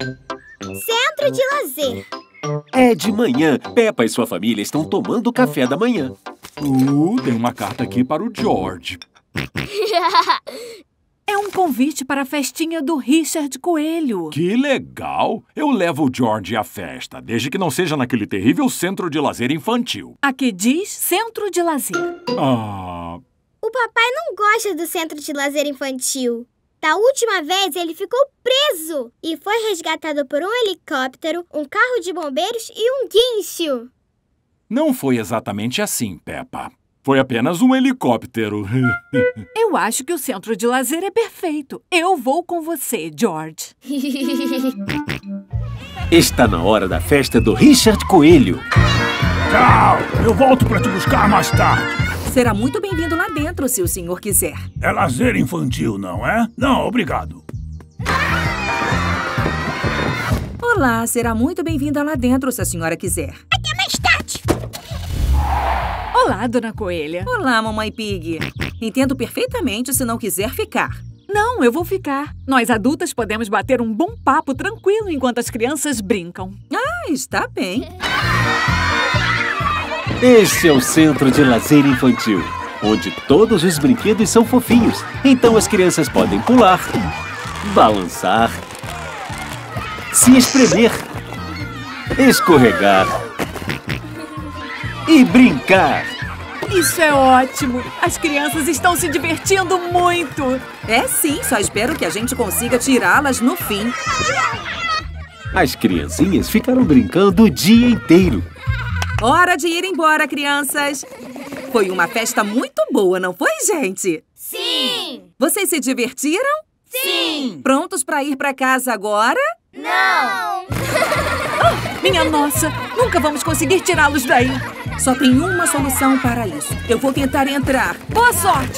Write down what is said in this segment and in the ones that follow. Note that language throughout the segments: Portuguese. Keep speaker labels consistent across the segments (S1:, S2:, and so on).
S1: Centro de lazer.
S2: É de manhã. Peppa e sua família estão tomando o café da manhã.
S3: Tem uma carta aqui para o George.
S4: É um convite para a festinha do Richard Coelho.
S3: Que legal! Eu levo o George à festa, desde que não seja naquele terrível centro de lazer infantil.
S4: Aqui diz Centro de Lazer.
S1: O papai não gosta do centro de lazer infantil. Da última vez, ele ficou preso e foi resgatado por um helicóptero, um carro de bombeiros e um guincho.
S3: Não foi exatamente assim, Peppa. Foi apenas um helicóptero.
S4: Eu acho que o centro de lazer é perfeito. Eu vou com você, George.
S2: Está na hora da festa do Richard Coelho.
S5: Tchau! Eu volto para te buscar mais tarde.
S6: Será muito bem-vindo lá dentro, se o senhor quiser.
S5: É lazer infantil, não é? Não, obrigado.
S6: Olá, será muito bem-vinda lá dentro, se a senhora quiser.
S1: Até mais tarde.
S4: Olá, Dona Coelha.
S6: Olá, Mamãe Pig. Entendo perfeitamente se não quiser ficar.
S4: Não, eu vou ficar. Nós adultas podemos bater um bom papo tranquilo enquanto as crianças brincam.
S6: Ah, está bem.
S2: Este é o Centro de Lazer Infantil, onde todos os brinquedos são fofinhos. Então as crianças podem pular, balançar, se espremer, escorregar e brincar.
S4: Isso é ótimo! As crianças estão se divertindo muito!
S6: É sim, só espero que a gente consiga tirá-las no fim.
S2: As criancinhas ficaram brincando o dia inteiro.
S6: Hora de ir embora, crianças! Foi uma festa muito boa, não foi, gente?
S1: Sim!
S6: Vocês se divertiram?
S1: Sim!
S6: Prontos para ir para casa agora?
S1: Não!
S4: Minha nossa! Nunca vamos conseguir tirá-los daí!
S6: Só tem uma solução para isso. Eu vou tentar entrar.
S4: Boa sorte!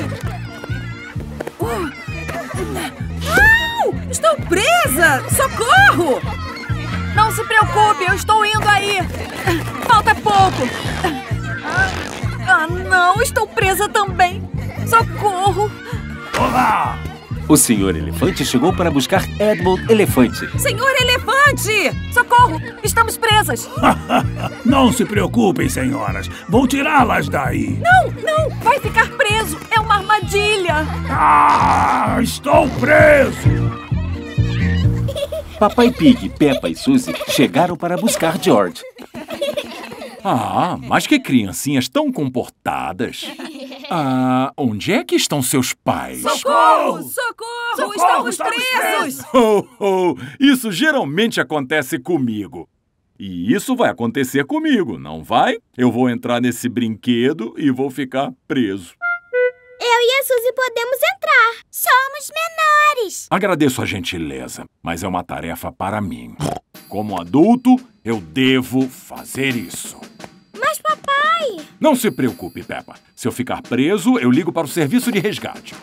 S6: Estou presa! Socorro!
S4: Não se preocupe, eu estou indo aí! Falta pouco! Ah, não! Estou presa também! Socorro!
S5: Olá!
S2: O Senhor Elefante chegou para buscar Edmund Elefante.
S6: Senhor Elefante!
S4: Socorro! Estamos presas!
S5: Não se preocupem, senhoras. Vou tirá-las daí.
S4: Não! Vai ficar preso! É uma armadilha!
S5: Ah! Estou preso!
S2: Papai Pig, Peppa e Suzy chegaram para buscar George.
S3: Mas que criancinhas tão comportadas. Onde é que estão seus pais?
S6: Socorro! Socorro! Estamos presos!
S3: Isso geralmente acontece comigo. E isso vai acontecer comigo, não vai? Eu vou entrar nesse brinquedo e vou ficar preso.
S1: Eu e a Suzy podemos entrar. Somos menores.
S3: Agradeço a gentileza, mas é uma tarefa para mim. Como adulto, eu devo fazer isso.
S1: Mas, papai...
S3: Não se preocupe, Peppa. Se eu ficar preso, eu ligo para o serviço de resgate.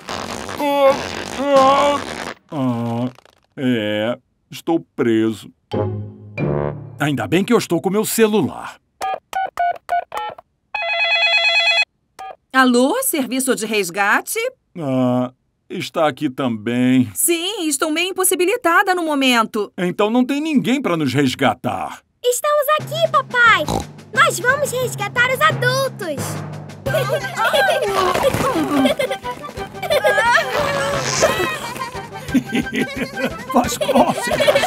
S3: Estou preso. Ainda bem que eu estou com meu celular.
S6: Alô, serviço de resgate?
S3: Está aqui também.
S6: Sim, estou meio impossibilitada no momento.
S3: Então não tem ninguém para nos resgatar.
S1: Estamos aqui, papai. Nós vamos resgatar os adultos.
S5: Faz cócegas.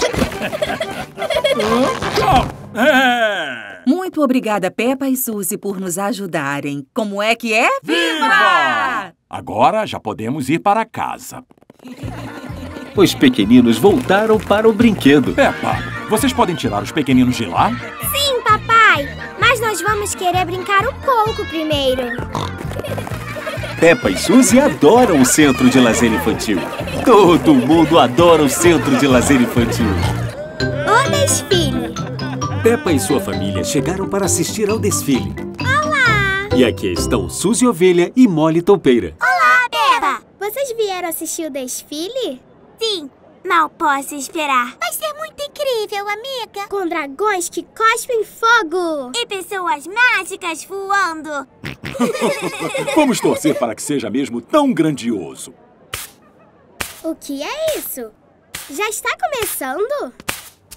S6: Muito obrigada, Peppa e Suzy, por nos ajudarem. Como é que é?
S3: Viva! Agora já podemos ir para casa.
S2: Os pequeninos voltaram para o brinquedo.
S3: Peppa, vocês podem tirar os pequeninos de lá?
S1: Sim, papai. Mas nós vamos querer brincar um pouco primeiro.
S2: Peppa e Suzy adoram o Centro de Lazer Infantil. Todo mundo adora o Centro de Lazer Infantil.
S1: O desfile.
S2: Peppa e sua família chegaram para assistir ao desfile.
S1: Olá!
S2: E aqui estão Suzy Ovelha e Molly Toupeira.
S1: Olá, Peppa! Vocês vieram assistir o desfile? Sim, mal posso esperar. Vai ser muito incrível, amiga. Com dragões que cospem fogo. E pessoas mágicas voando.
S3: Vamos torcer para que seja mesmo tão grandioso.
S1: O que é isso? Já está começando?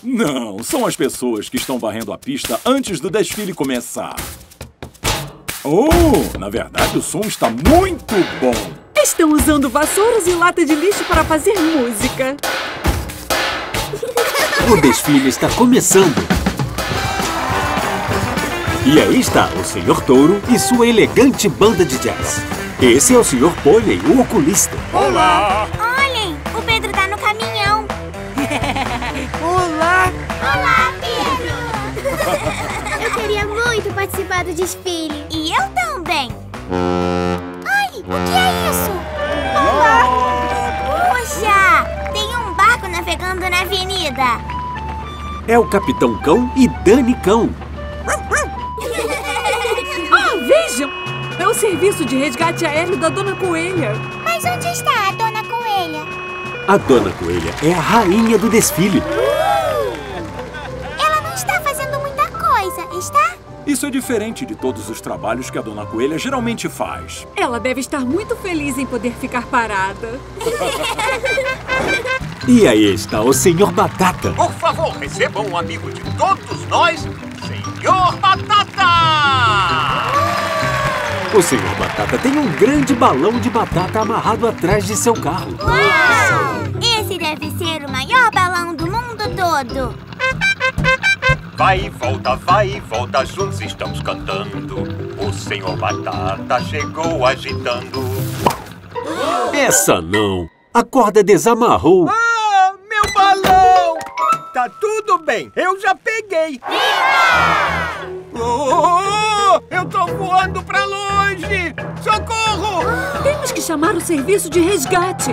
S3: Não, são as pessoas que estão varrendo a pista antes do desfile começar. Oh, na verdade o som está muito bom.
S4: Estão usando vassouras e lata de lixo para fazer música.
S2: O desfile está começando. E aí está o Sr. Touro e sua elegante banda de jazz. Esse é o Sr. Pônei, o oculista.
S3: Olá!
S1: Olhem, o Pedro tá no caminhão.
S6: Olá!
S1: Olá, Pedro! Eu queria muito participar do desfile. E eu também. Ai, o que é isso? Olá! Puxa, tem um barco navegando na avenida.
S2: É o Capitão Cão e Dani Cão.
S4: Ah, vejam! É o serviço de resgate aéreo da Dona Coelha.
S1: Mas onde está a Dona Coelha?
S2: A Dona Coelha é a rainha do desfile.
S1: Ela não está fazendo muita coisa, está?
S3: Isso é diferente de todos os trabalhos que a Dona Coelha geralmente faz.
S4: Ela deve estar muito feliz em poder ficar parada.
S2: E aí está o Sr. Batata.
S7: Por favor, recebam um amigo de todos nós, Sr. Batata!
S2: O Sr. Batata tem um grande balão de batata amarrado atrás de seu carro.
S1: Uau! Esse deve ser o maior balão do mundo todo.
S7: Vai e volta, juntos estamos cantando. O Sr. Batata chegou agitando.
S2: Essa não. A corda desamarrou.
S7: Ah, meu balão! Tá tudo bem, eu já peguei. Oh, eu tô voando pra longe! Socorro!
S4: Temos que chamar o serviço de resgate.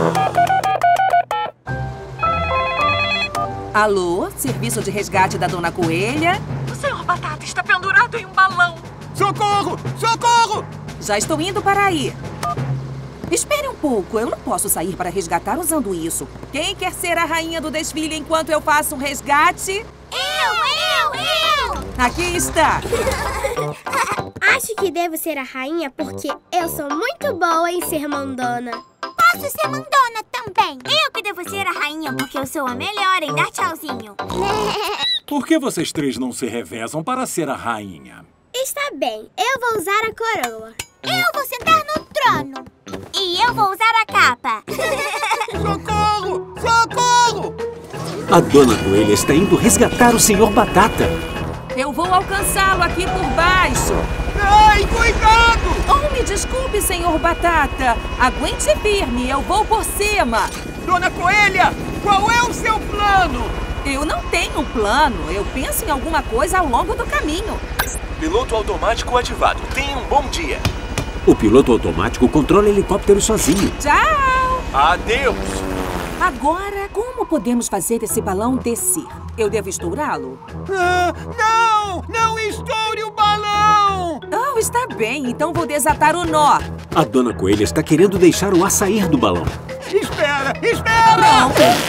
S6: Alô, serviço de resgate da Dona Coelha?
S4: O Sr. Batata está pendurado em um balão.
S7: Socorro! Socorro!
S6: Já estou indo para aí. Espere um pouco, eu não posso sair para resgatar usando isso. Quem quer ser a rainha do desfile enquanto eu faço um resgate?
S1: Eu!
S6: Aqui está.
S1: Acho que devo ser a rainha porque eu sou muito boa em ser mandona. Posso ser mandona também. Eu que devo ser a rainha porque eu sou a melhor em dar tchauzinho.
S3: Por que vocês três não se revezam para ser a rainha?
S1: Está bem, eu vou usar a coroa. Eu vou sentar no trono. E eu vou usar a capa.
S7: Socorro! Socorro!
S2: A Dona Coelha está indo resgatar o Sr. Batata.
S6: Eu vou alcançá-lo aqui por baixo.
S7: Ai, cuidado!
S6: Oh, me desculpe, Senhor Batata. Aguente firme, eu vou por cima.
S7: Dona Coelha, qual é o seu plano?
S6: Eu não tenho plano. Eu penso em alguma coisa ao longo do caminho.
S8: Piloto automático ativado. Tenha um bom dia.
S2: O piloto automático controla helicóptero sozinho.
S6: Tchau!
S8: Adeus!
S6: Agora, como podemos fazer esse balão descer? Eu devo estourá-lo?
S7: Ah, não! Não estoure o balão!
S6: Oh, está bem. Então vou desatar o nó.
S2: A Dona Coelha está querendo deixar o ar sair do balão.
S7: Espera! Espera!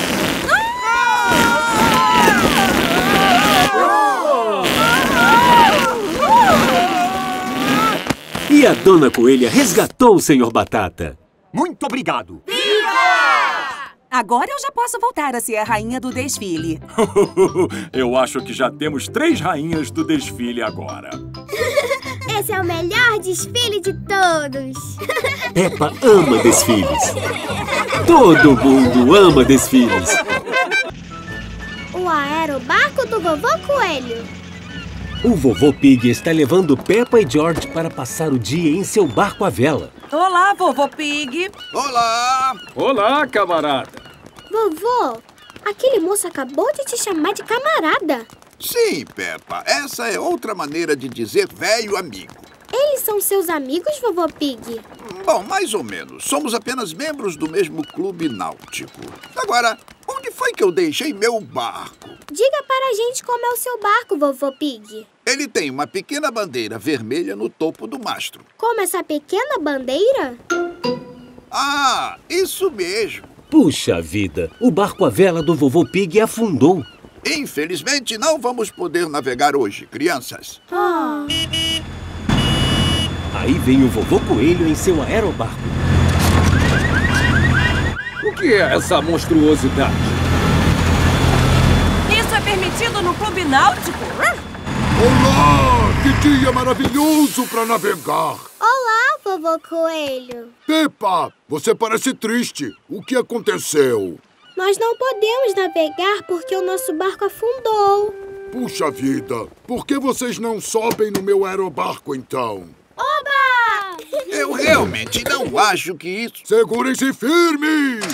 S2: E a Dona Coelha resgatou o Sr. Batata.
S7: Muito obrigado!
S6: Agora eu já posso voltar a ser a rainha do desfile.
S3: Eu acho que já temos 3 rainhas do desfile agora.
S1: Esse é o melhor desfile de todos.
S2: Peppa ama desfiles. Todo mundo ama desfiles.
S1: O aerobarco do Vovô Coelho.
S2: O Vovô Pig está levando Peppa e George para passar o dia em seu barco à vela.
S6: Olá, Vovô Pig.
S9: Olá!
S3: Olá, camarada.
S1: Vovô, aquele moço acabou de te chamar de camarada.
S9: Sim, Peppa, essa é outra maneira de dizer velho amigo.
S1: Eles são seus amigos, Vovô Pig?
S9: Bom, mais ou menos. Somos apenas membros do mesmo clube náutico. Agora, onde foi que eu deixei meu barco?
S1: Diga para a gente como é o seu barco, Vovô Pig.
S9: Ele tem uma pequena bandeira vermelha no topo do mastro.
S1: Como essa pequena bandeira?
S9: Ah, isso mesmo.
S2: Puxa vida, o barco à vela do Vovô Pig afundou.
S9: Infelizmente, não vamos poder navegar hoje, crianças.
S2: Aí vem o Vovô Coelho em seu aerobarco.
S3: O que é essa monstruosidade?
S4: Isso é
S6: no Clube Náutico?
S10: Olá! Que dia maravilhoso para navegar!
S1: Olá, vovô Coelho.
S10: Peppa, você parece triste. O que aconteceu?
S1: Nós não podemos navegar porque o nosso barco afundou.
S10: Puxa vida, por que vocês não sobem no meu aerobarco, então?
S1: Oba!
S9: Eu realmente não acho que isso...
S10: Segurem-se firmes!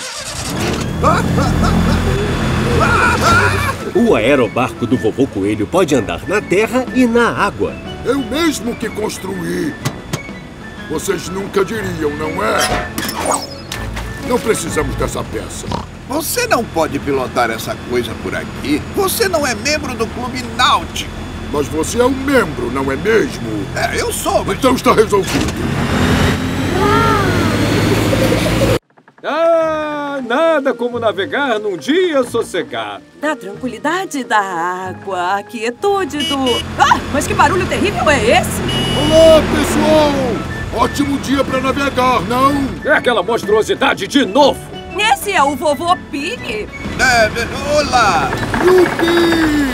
S2: O aerobarco do Vovô Coelho pode andar na terra e na água.
S10: Eu mesmo que construí. Vocês nunca diriam, não é? Não precisamos dessa peça.
S9: Você não pode pilotar essa coisa por aqui. Você não é membro do Clube Náutico.
S10: Mas você é um membro, não é mesmo?
S9: É, eu sou, mas...
S10: Então está resolvido.
S3: Nada como navegar num dia sossegado.
S6: Da tranquilidade da água, a quietude do... mas que barulho terrível é esse?
S10: Olá, pessoal! Ótimo dia para navegar, não?
S3: É aquela monstruosidade de novo!
S6: Esse é o Vovô Pig?
S9: Olá!
S10: Yupi!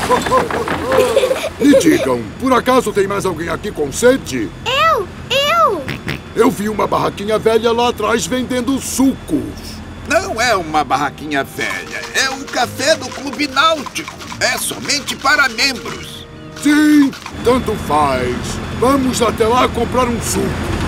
S10: Me digam, por acaso tem mais alguém aqui com sede?
S1: Eu!
S10: Eu vi uma barraquinha velha lá atrás vendendo sucos.
S9: Não é uma barraquinha velha, é um café do Clube Náutico. É somente para membros.
S10: Sim, tanto faz. Vamos até lá comprar um suco.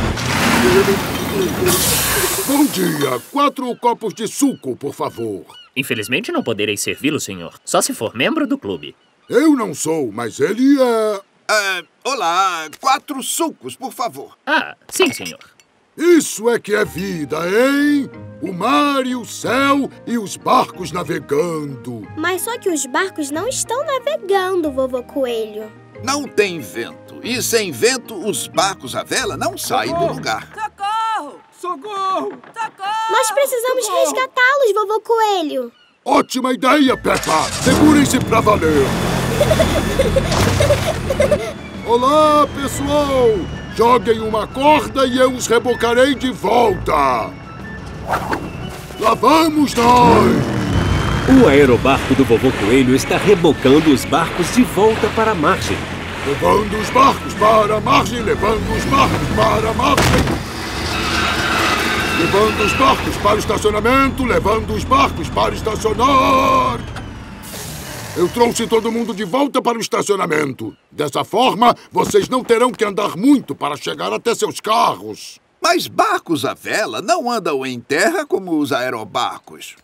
S10: Bom dia. 4 copos de suco, por favor.
S11: Infelizmente não poderei servi-lo, senhor. Só se for membro do clube.
S10: Eu não sou, mas ele é...
S9: Olá, 4 sucos, por favor.
S11: Sim, senhor.
S10: Isso é que é vida, hein? O mar e o céu e os barcos navegando.
S1: Mas só que os barcos não estão navegando, vovô Coelho.
S9: Não tem vento. E sem vento, os barcos à vela não saem do lugar.
S6: Socorro!
S3: Socorro!
S6: Socorro!
S1: Nós precisamos resgatá-los, vovô Coelho.
S10: Ótima ideia, Peppa! Segurem-se pra valer! Olá, pessoal! Joguem uma corda e eu os rebocarei de volta! Lá vamos nós!
S2: O aerobarco do Vovô Coelho está rebocando os barcos de volta para a margem.
S10: Levando os barcos para a margem, levando os barcos para a margem. Levando os barcos para o estacionamento, levando os barcos para estacionar. Eu trouxe todo mundo de volta para o estacionamento. Dessa forma, vocês não terão que andar muito para chegar até seus carros.
S9: Mas barcos à vela não andam em terra como os aerobarcos.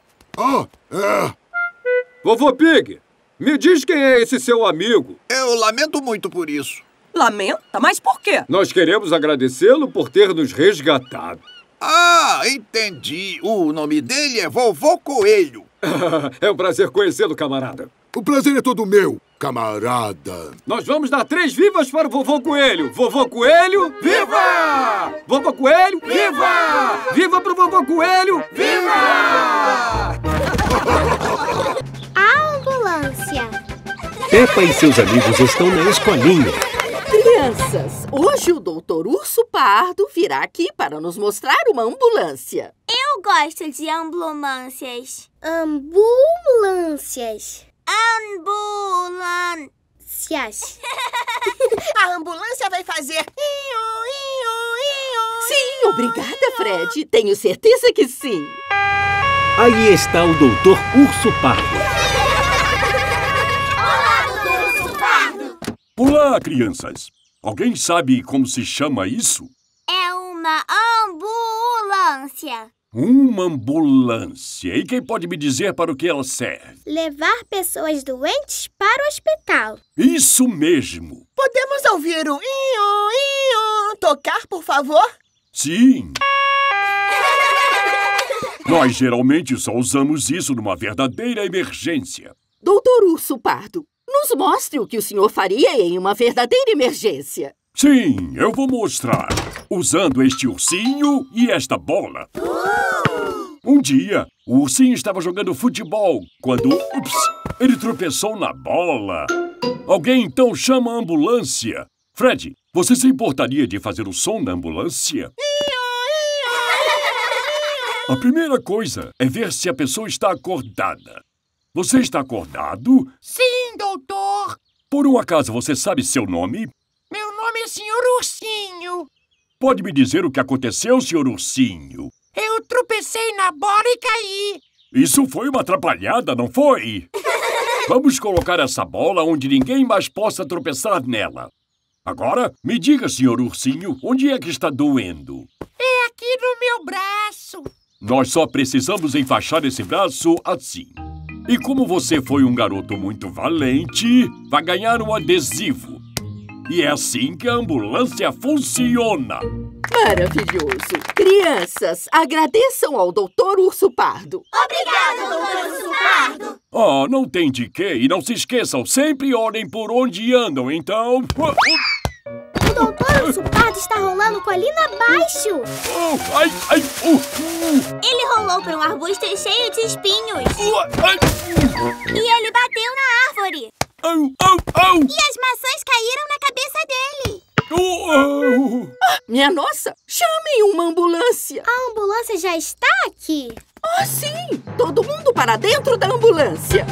S3: Vovô Pig, me diz quem é esse seu amigo.
S9: Eu lamento muito por isso.
S6: Lamenta? Mas por quê?
S3: Nós queremos agradecê-lo por ter nos resgatado.
S9: Entendi. O nome dele é Vovô Coelho.
S3: É um prazer conhecê-lo, camarada.
S10: O prazer é todo meu, camarada.
S3: Nós vamos dar 3 vivas para o Vovô Coelho. Vovô Coelho, viva! Vovô Coelho, viva! Viva pro Vovô Coelho, viva!
S1: A ambulância.
S2: Peppa e seus amigos estão na escolinha.
S12: Crianças, hoje o Dr. Urso Pardo virá aqui para nos mostrar uma ambulância.
S1: Eu gosto de ambulâncias. Ambulâncias. Ambulâncias.
S13: A ambulância vai fazer...
S12: Sim, obrigada, Fred. Tenho certeza que sim.
S2: Aí está o Dr. Urso Pardo.
S14: Olá, crianças! Alguém sabe como se chama isso?
S1: É uma ambulância.
S14: Uma ambulância. E quem pode me dizer para o que ela serve?
S1: Levar pessoas doentes para o hospital.
S14: Isso mesmo!
S13: Podemos ouvir o iô, tocar, por favor?
S14: Sim! Nós geralmente só usamos isso numa verdadeira emergência.
S12: Doutor Urso Pardo, nos mostre o que o senhor faria em uma verdadeira emergência.
S14: Sim, eu vou mostrar. Usando este ursinho e esta bola. Um dia, o ursinho estava jogando futebol quando... ele tropeçou na bola. Alguém então chama a ambulância. Fred, você se importaria de fazer o som da ambulância? A primeira coisa é ver se a pessoa está acordada. Você está acordado?
S13: Sim, doutor.
S14: Por um acaso você sabe seu nome?
S13: Meu nome é Sr. Ursinho.
S14: Pode me dizer o que aconteceu, Sr. Ursinho?
S13: Eu tropecei na bola e caí.
S14: Isso foi uma atrapalhada, não foi? Vamos colocar essa bola onde ninguém mais possa tropeçar nela. Agora, me diga, Sr. Ursinho, onde é que está doendo?
S13: É aqui no meu braço.
S14: Nós só precisamos enfaixar esse braço assim. E como você foi um garoto muito valente, vai ganhar um adesivo. E é assim que a ambulância funciona.
S12: Maravilhoso! Crianças, agradeçam ao Dr. Urso Pardo.
S1: Obrigado, Dr. Urso Pardo.
S14: Ah, não tem de quê. E não se esqueçam, sempre olhem por onde andam, então...
S1: O Dr. Urso Pardo está rolando colina abaixo. Ele rolou para um arbusto cheio de espinhos. E ele bateu na árvore. E as maçãs caíram na cabeça dele.
S12: Minha nossa, chamem uma ambulância.
S1: A ambulância já está aqui.
S12: Ah, sim! Todo mundo para dentro da ambulância.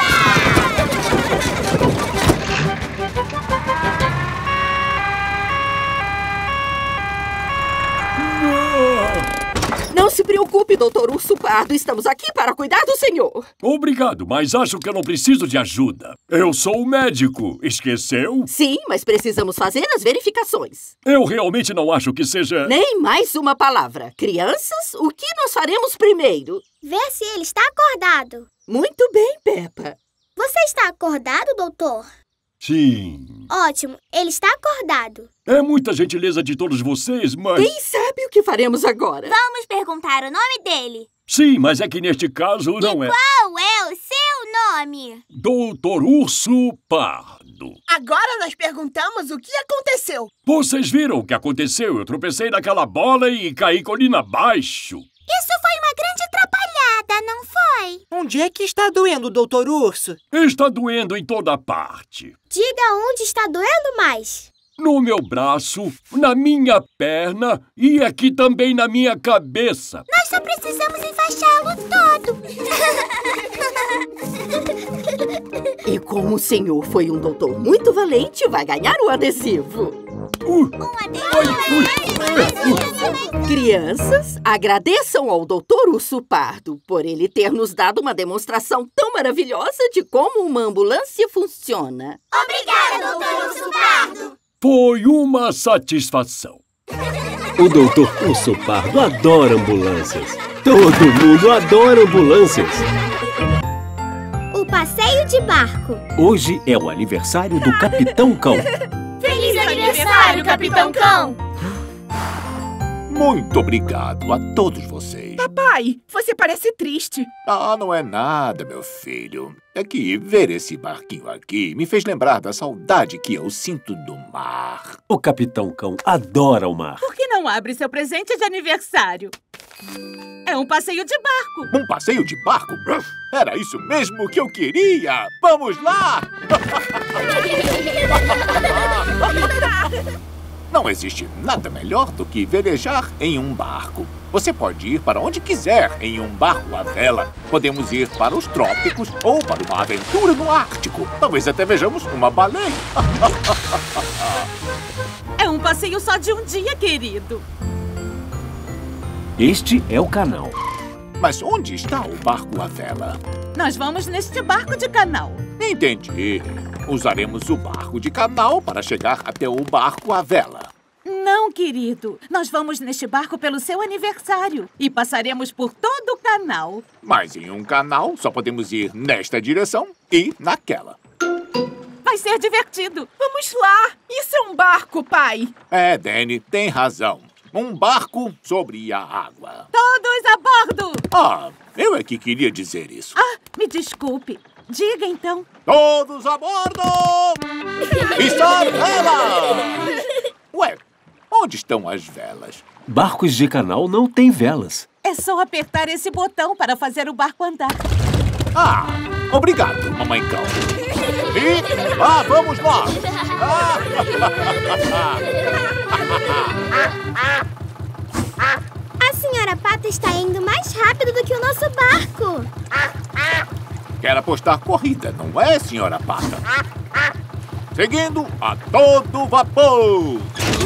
S12: Não se preocupe, Dr. Urso Pardo. Estamos aqui para cuidar do senhor.
S14: Obrigado, mas acho que eu não preciso de ajuda. Eu sou o médico. Esqueceu?
S12: Sim, mas precisamos fazer as verificações.
S14: Eu realmente não acho que seja...
S12: Nem mais uma palavra. Crianças, o que nós faremos primeiro?
S1: Ver se ele está acordado.
S12: Muito bem, Peppa.
S1: Você está acordado, doutor?
S14: Sim.
S1: Ótimo, ele está acordado.
S14: É muita gentileza de todos vocês, mas...
S12: Quem sabe o que faremos agora?
S1: Vamos perguntar o nome dele.
S14: Sim, mas é que neste caso não é...
S1: Qual é o seu nome?
S14: Dr. Urso Pardo.
S13: Agora nós perguntamos o que aconteceu.
S14: Vocês viram o que aconteceu? Eu tropecei naquela bola e caí colina abaixo.
S1: Isso foi uma grande atrapalhada, não foi?
S13: Onde é que está doendo, Dr. Urso?
S14: Está doendo em toda parte.
S1: Diga onde está doendo mais.
S14: No meu braço, na minha perna e aqui também na minha cabeça.
S1: Nós só precisamos enfaixá-lo todo.
S12: E como o senhor foi um doutor muito valente, vai ganhar um adesivo. Crianças, agradeçam ao Dr. Urso Pardo por ele ter nos dado uma demonstração tão maravilhosa de como uma ambulância funciona.
S1: Obrigada, Dr. Urso Pardo.
S14: Foi uma satisfação.
S2: O Dr. Urso Pardo adora ambulâncias. Todo mundo adora ambulâncias.
S1: O passeio de barco.
S2: Hoje é o aniversário do Capitão Cão.
S1: Feliz aniversário, Capitão Cão!
S7: Muito obrigado a todos vocês.
S6: Papai, você parece triste.
S7: Ah, não é nada, meu filho. É que ver esse barquinho aqui me fez lembrar da saudade que eu sinto do mar.
S2: O Capitão Cão adora o mar.
S4: Por que não abre seu presente de aniversário? É um passeio de barco.
S7: Um passeio de barco? Era isso mesmo que eu queria! Vamos lá! Não existe nada melhor do que velejar em um barco. Você pode ir para onde quiser em um barco à vela. Podemos ir para os trópicos ou para uma aventura no Ártico. Talvez até vejamos uma baleia.
S4: É um passeio só de um dia, querido.
S2: Este é o canal.
S7: Mas onde está o barco à vela?
S4: Nós vamos neste barco de canal.
S7: Entendi. Usaremos o barco de canal para chegar até o barco à vela.
S4: Não, querido. Nós vamos neste barco pelo seu aniversário e passaremos por todo o canal.
S7: Mas em um canal só podemos ir nesta direção e naquela.
S4: Vai ser divertido.
S6: Vamos lá. Isso é um barco, pai.
S7: É, Danny, tem razão. Um barco sobre a água.
S4: Todos a bordo!
S7: Ah, eu é que queria dizer isso.
S4: Ah, me desculpe. Diga então.
S7: Todos a bordo! Está vela! Ué, onde estão as velas?
S2: Barcos de canal não têm velas.
S4: É só apertar esse botão para fazer o barco andar.
S7: Ah, obrigado, mamãe cão. E vamos lá!
S1: A senhora Pata está indo mais rápido do que o nosso barco.
S7: Quer apostar corrida, não é, senhora Pata? Seguindo a todo vapor!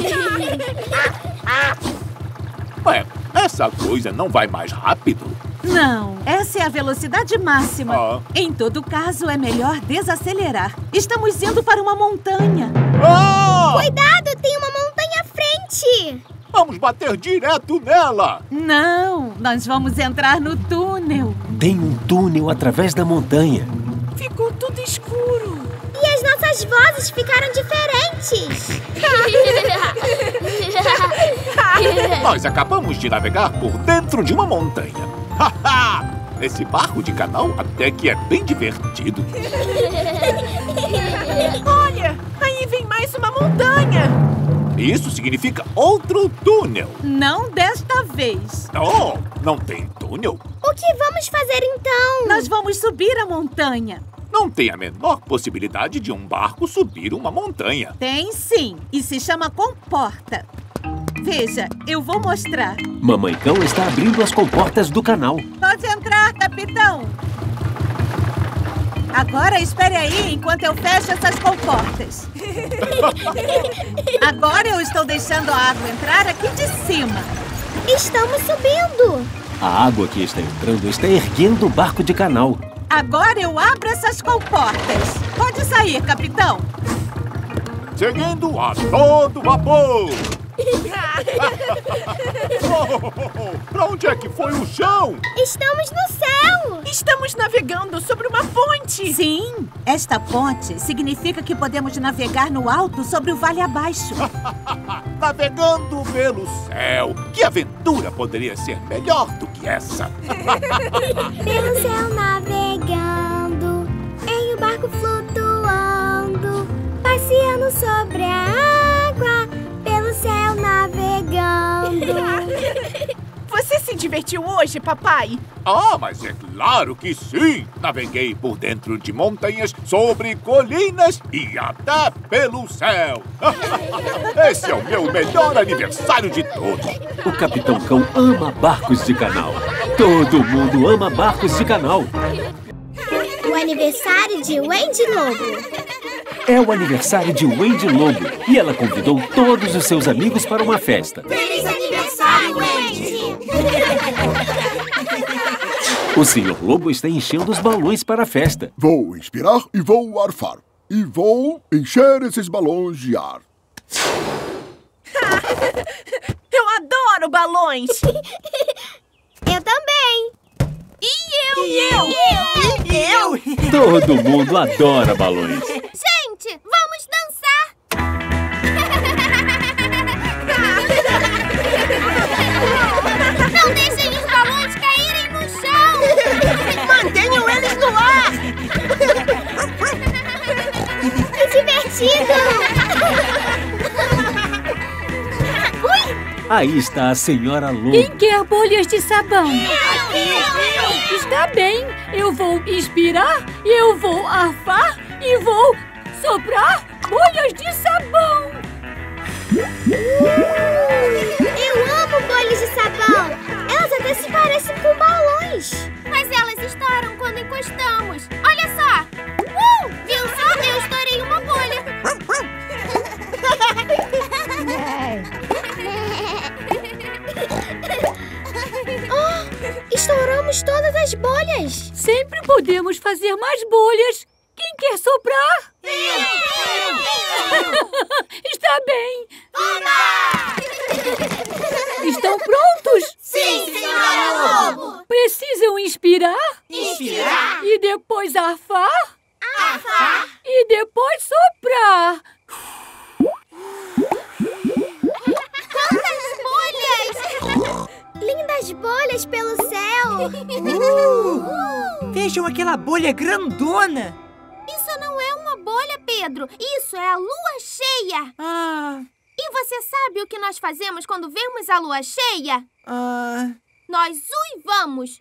S7: Ué, essa coisa não vai mais rápido?
S6: Não, essa é a velocidade máxima. Em todo caso, é melhor desacelerar. Estamos indo para uma montanha.
S1: Cuidado, tem uma montanha à frente!
S7: Vamos bater direto nela!
S6: Não, nós vamos entrar no túnel.
S2: Tem um túnel através da montanha.
S6: Ficou tudo escuro.
S1: E as nossas vozes ficaram diferentes.
S7: Nós acabamos de navegar por dentro de uma montanha. Esse barco de canal até que é bem divertido.
S4: Olha, aí vem mais uma montanha.
S7: Isso significa outro túnel.
S6: Não desta vez.
S7: Oh, não tem túnel?
S1: O que vamos fazer então?
S6: Nós vamos subir a montanha.
S7: Não tem a menor possibilidade de um barco subir uma montanha.
S6: Tem sim, e se chama comporta. Veja, eu vou mostrar.
S2: Mamãe Cão está abrindo as comportas do canal.
S6: Pode entrar, capitão. Agora espere aí enquanto eu fecho essas comportas. Agora eu estou deixando a água entrar aqui de cima.
S1: Estamos subindo.
S2: A água que está entrando está erguendo o barco de canal.
S6: Agora eu abro essas comportas. Pode sair, capitão.
S7: Seguindo a todo vapor. Pra onde é que foi o chão?
S1: Estamos no céu!
S4: Estamos navegando sobre uma ponte!
S6: Sim, esta ponte significa que podemos navegar no alto sobre o vale abaixo.
S7: Navegando pelo céu! Que aventura poderia ser melhor do que essa?
S1: Pelo céu navegando, em um barco flutuando, passeando sobre a água, pelo céu navegando.
S4: Você se divertiu hoje, papai?
S7: Ah, mas é claro que sim! Naveguei por dentro de montanhas, sobre colinas e até pelo céu! Esse é o meu melhor aniversário de todos!
S2: O Capitão Cão ama barcos de canal. Todo mundo ama barcos de canal.
S1: O aniversário de Wendy Lobo.
S2: É o aniversário de Wendy Lobo e ela convidou todos os seus amigos para uma festa.
S1: Feliz aniversário, Wendy!
S2: O Sr. Lobo está enchendo os balões para a festa.
S10: Vou inspirar e vou arfar. E vou encher esses balões de ar.
S4: Eu adoro balões!
S1: Eu também!
S4: E eu!
S2: Todo mundo adora balões.
S1: Gente, vamos dançar! Não deixem os balões caírem no chão!
S13: Mantenham eles no ar!
S1: Que divertido!
S2: Aí está a Senhora Lobo.
S15: Quem quer bolhas de sabão? Está bem, eu vou inspirar, eu vou arfar e vou soprar bolhas de sabão.
S1: Eu amo bolhas de sabão. Elas até se parecem com balões. Mas elas estouram quando encostamos. Olha só. Viu só? Eu estourei uma bolha. Estouramos todas as bolhas.
S15: Sempre podemos fazer mais bolhas. Quem quer soprar? Está bem. Estão prontos?
S1: Sim, Senhora Lobo.
S15: Precisam inspirar?
S1: Inspirar.
S15: E depois arfar?
S1: Arfar.
S15: E depois soprar.
S1: Quantas bolhas! Lindas bolhas pelo céu!
S13: Vejam aquela bolha grandona!
S1: Isso não é uma bolha, Pedro. Isso é a lua cheia. E você sabe o que nós fazemos quando vemos a lua cheia? Nós uivamos.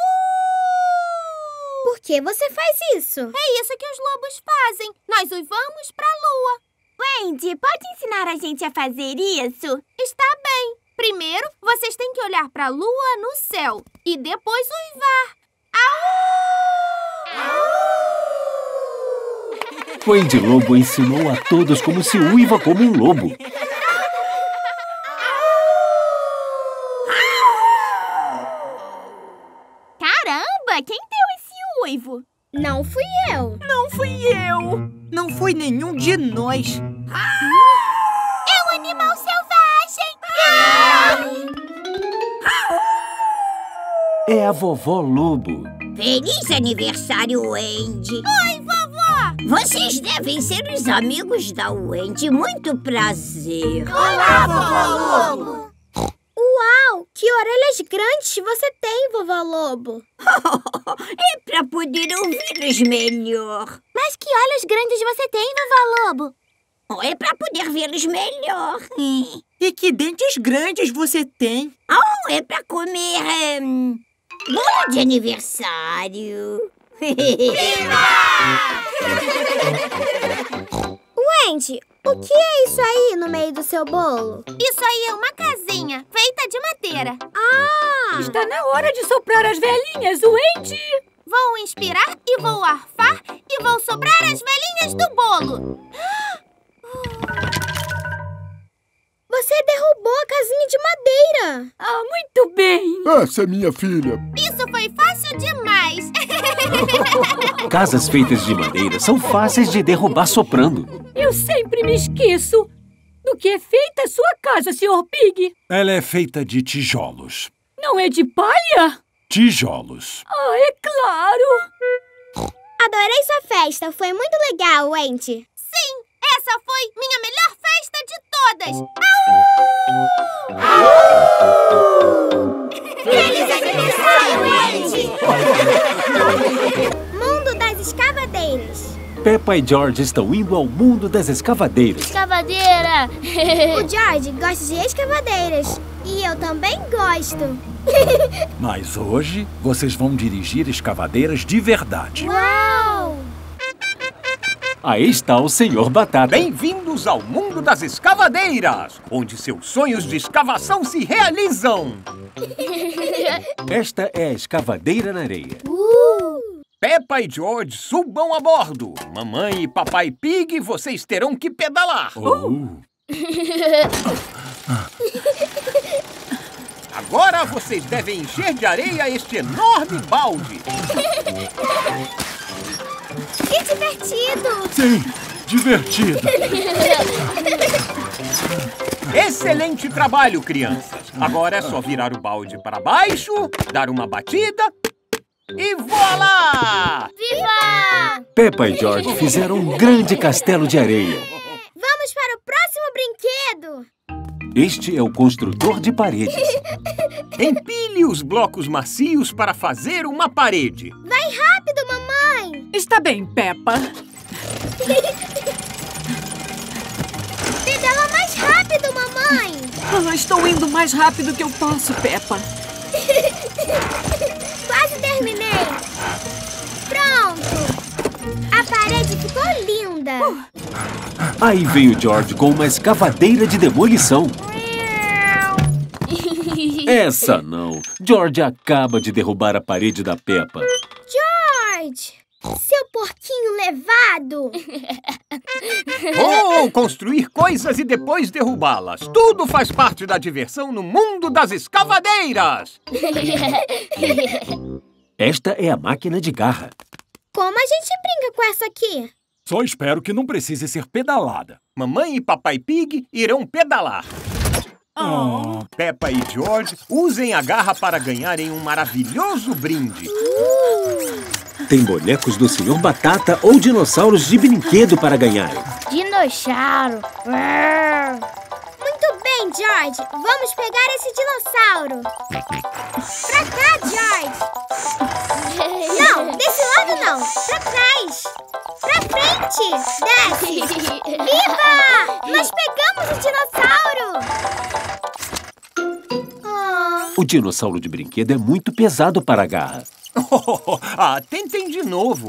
S1: Por que você faz isso? É isso que os lobos fazem. Nós uivamos pra lua. Wendy, pode ensinar a gente a fazer isso? Está bem. Primeiro, vocês têm que olhar pra lua no céu e depois uivar. Aú!
S2: O Andy Lobo ensinou a todos como se uiva como um lobo.
S1: Caramba, quem deu esse uivo? Não fui eu.
S4: Não fui eu. Não foi nenhum de nós.
S1: É um animal selvagem.
S2: É a vovó Lobo.
S16: Feliz aniversário, Wendy.
S1: Oi, vovó.
S16: Vocês devem ser os amigos da Wendy. Muito prazer.
S1: Olá, vovó Lobo. Uau, que orelhas grandes você tem, vovó Lobo.
S16: É pra poder ouvi-los melhor.
S1: Mas que olhos grandes você tem, vovó Lobo?
S16: É pra poder vê-los melhor.
S4: E que dentes grandes você tem?
S16: É pra comer bolo de aniversário.
S1: Wendy, o que é isso aí no meio do seu bolo? Isso aí é uma casinha feita de madeira.
S15: Está na hora de soprar as velhinhas, Wendy.
S1: Vou inspirar e vou arfar e vou soprar as velhinhas do bolo. Você derrubou a casinha de madeira.
S15: Muito bem.
S10: Essa é minha filha.
S1: Isso foi fácil demais.
S2: Casas feitas de madeira são fáceis de derrubar soprando.
S15: Eu sempre me esqueço. Do que é feita a sua casa, Sr. Pig?
S3: Ela é feita de tijolos.
S15: Não é de palha?
S3: Tijolos.
S15: É claro.
S1: Adorei sua festa. Foi muito legal, Wendy. Sim, essa foi minha melhor festa de todas. Feliz aniversário, Wendy! Mundo das escavadeiras.
S2: Peppa e George estão indo ao mundo das escavadeiras.
S1: Escavadeira! O George gosta de escavadeiras. E eu também gosto.
S3: Mas hoje, vocês vão dirigir escavadeiras de verdade.
S1: Uau!
S2: Aí está o Sr. Batata.
S17: Bem-vindos ao mundo das escavadeiras, onde seus sonhos de escavação se realizam.
S2: Esta é a escavadeira na areia.
S17: Peppa e George, subam a bordo. Mamãe e Papai Pig, vocês terão que pedalar. Agora vocês devem encher de areia este enorme balde.
S1: Que divertido!
S3: Sim, divertido.
S17: Excelente trabalho, crianças. Agora é só virar o balde para baixo, dar uma batida e voilá!
S1: Viva!
S2: Peppa e George fizeram um grande castelo de areia.
S1: Vamos para o próximo brinquedo.
S2: Este é o construtor de paredes.
S17: Empilhe os blocos macios para fazer uma parede.
S1: Vai rápido, mamãe!
S4: Está bem, Peppa.
S1: Pedala mais rápido, mamãe!
S4: Estou indo mais rápido que eu posso, Peppa.
S1: Quase terminei. Pronto! A parede ficou linda.
S2: Aí veio George com uma escavadeira de demolição. Essa não. George acaba de derrubar a parede da Peppa.
S1: George! Seu porquinho levado!
S17: Construir coisas e depois derrubá-las. Tudo faz parte da diversão no mundo das escavadeiras.
S2: Esta é a máquina de garra.
S1: Como a gente brinca com essa aqui?
S3: Só espero que não precise ser pedalada.
S17: Mamãe e Papai Pig irão pedalar. Peppa e George, usem a garra para ganharem um maravilhoso brinde.
S2: Tem bonecos do Sr. Batata ou dinossauros de brinquedo para ganhar.
S1: Dinossauro. Muito bem, George. Vamos pegar esse dinossauro. Pra cá, George. Não, desse lado não. Pra trás. Pra frente. Desce. Viva! Nós pegamos o dinossauro.
S2: O dinossauro de brinquedo é muito pesado para a garra.
S17: Tentem de novo.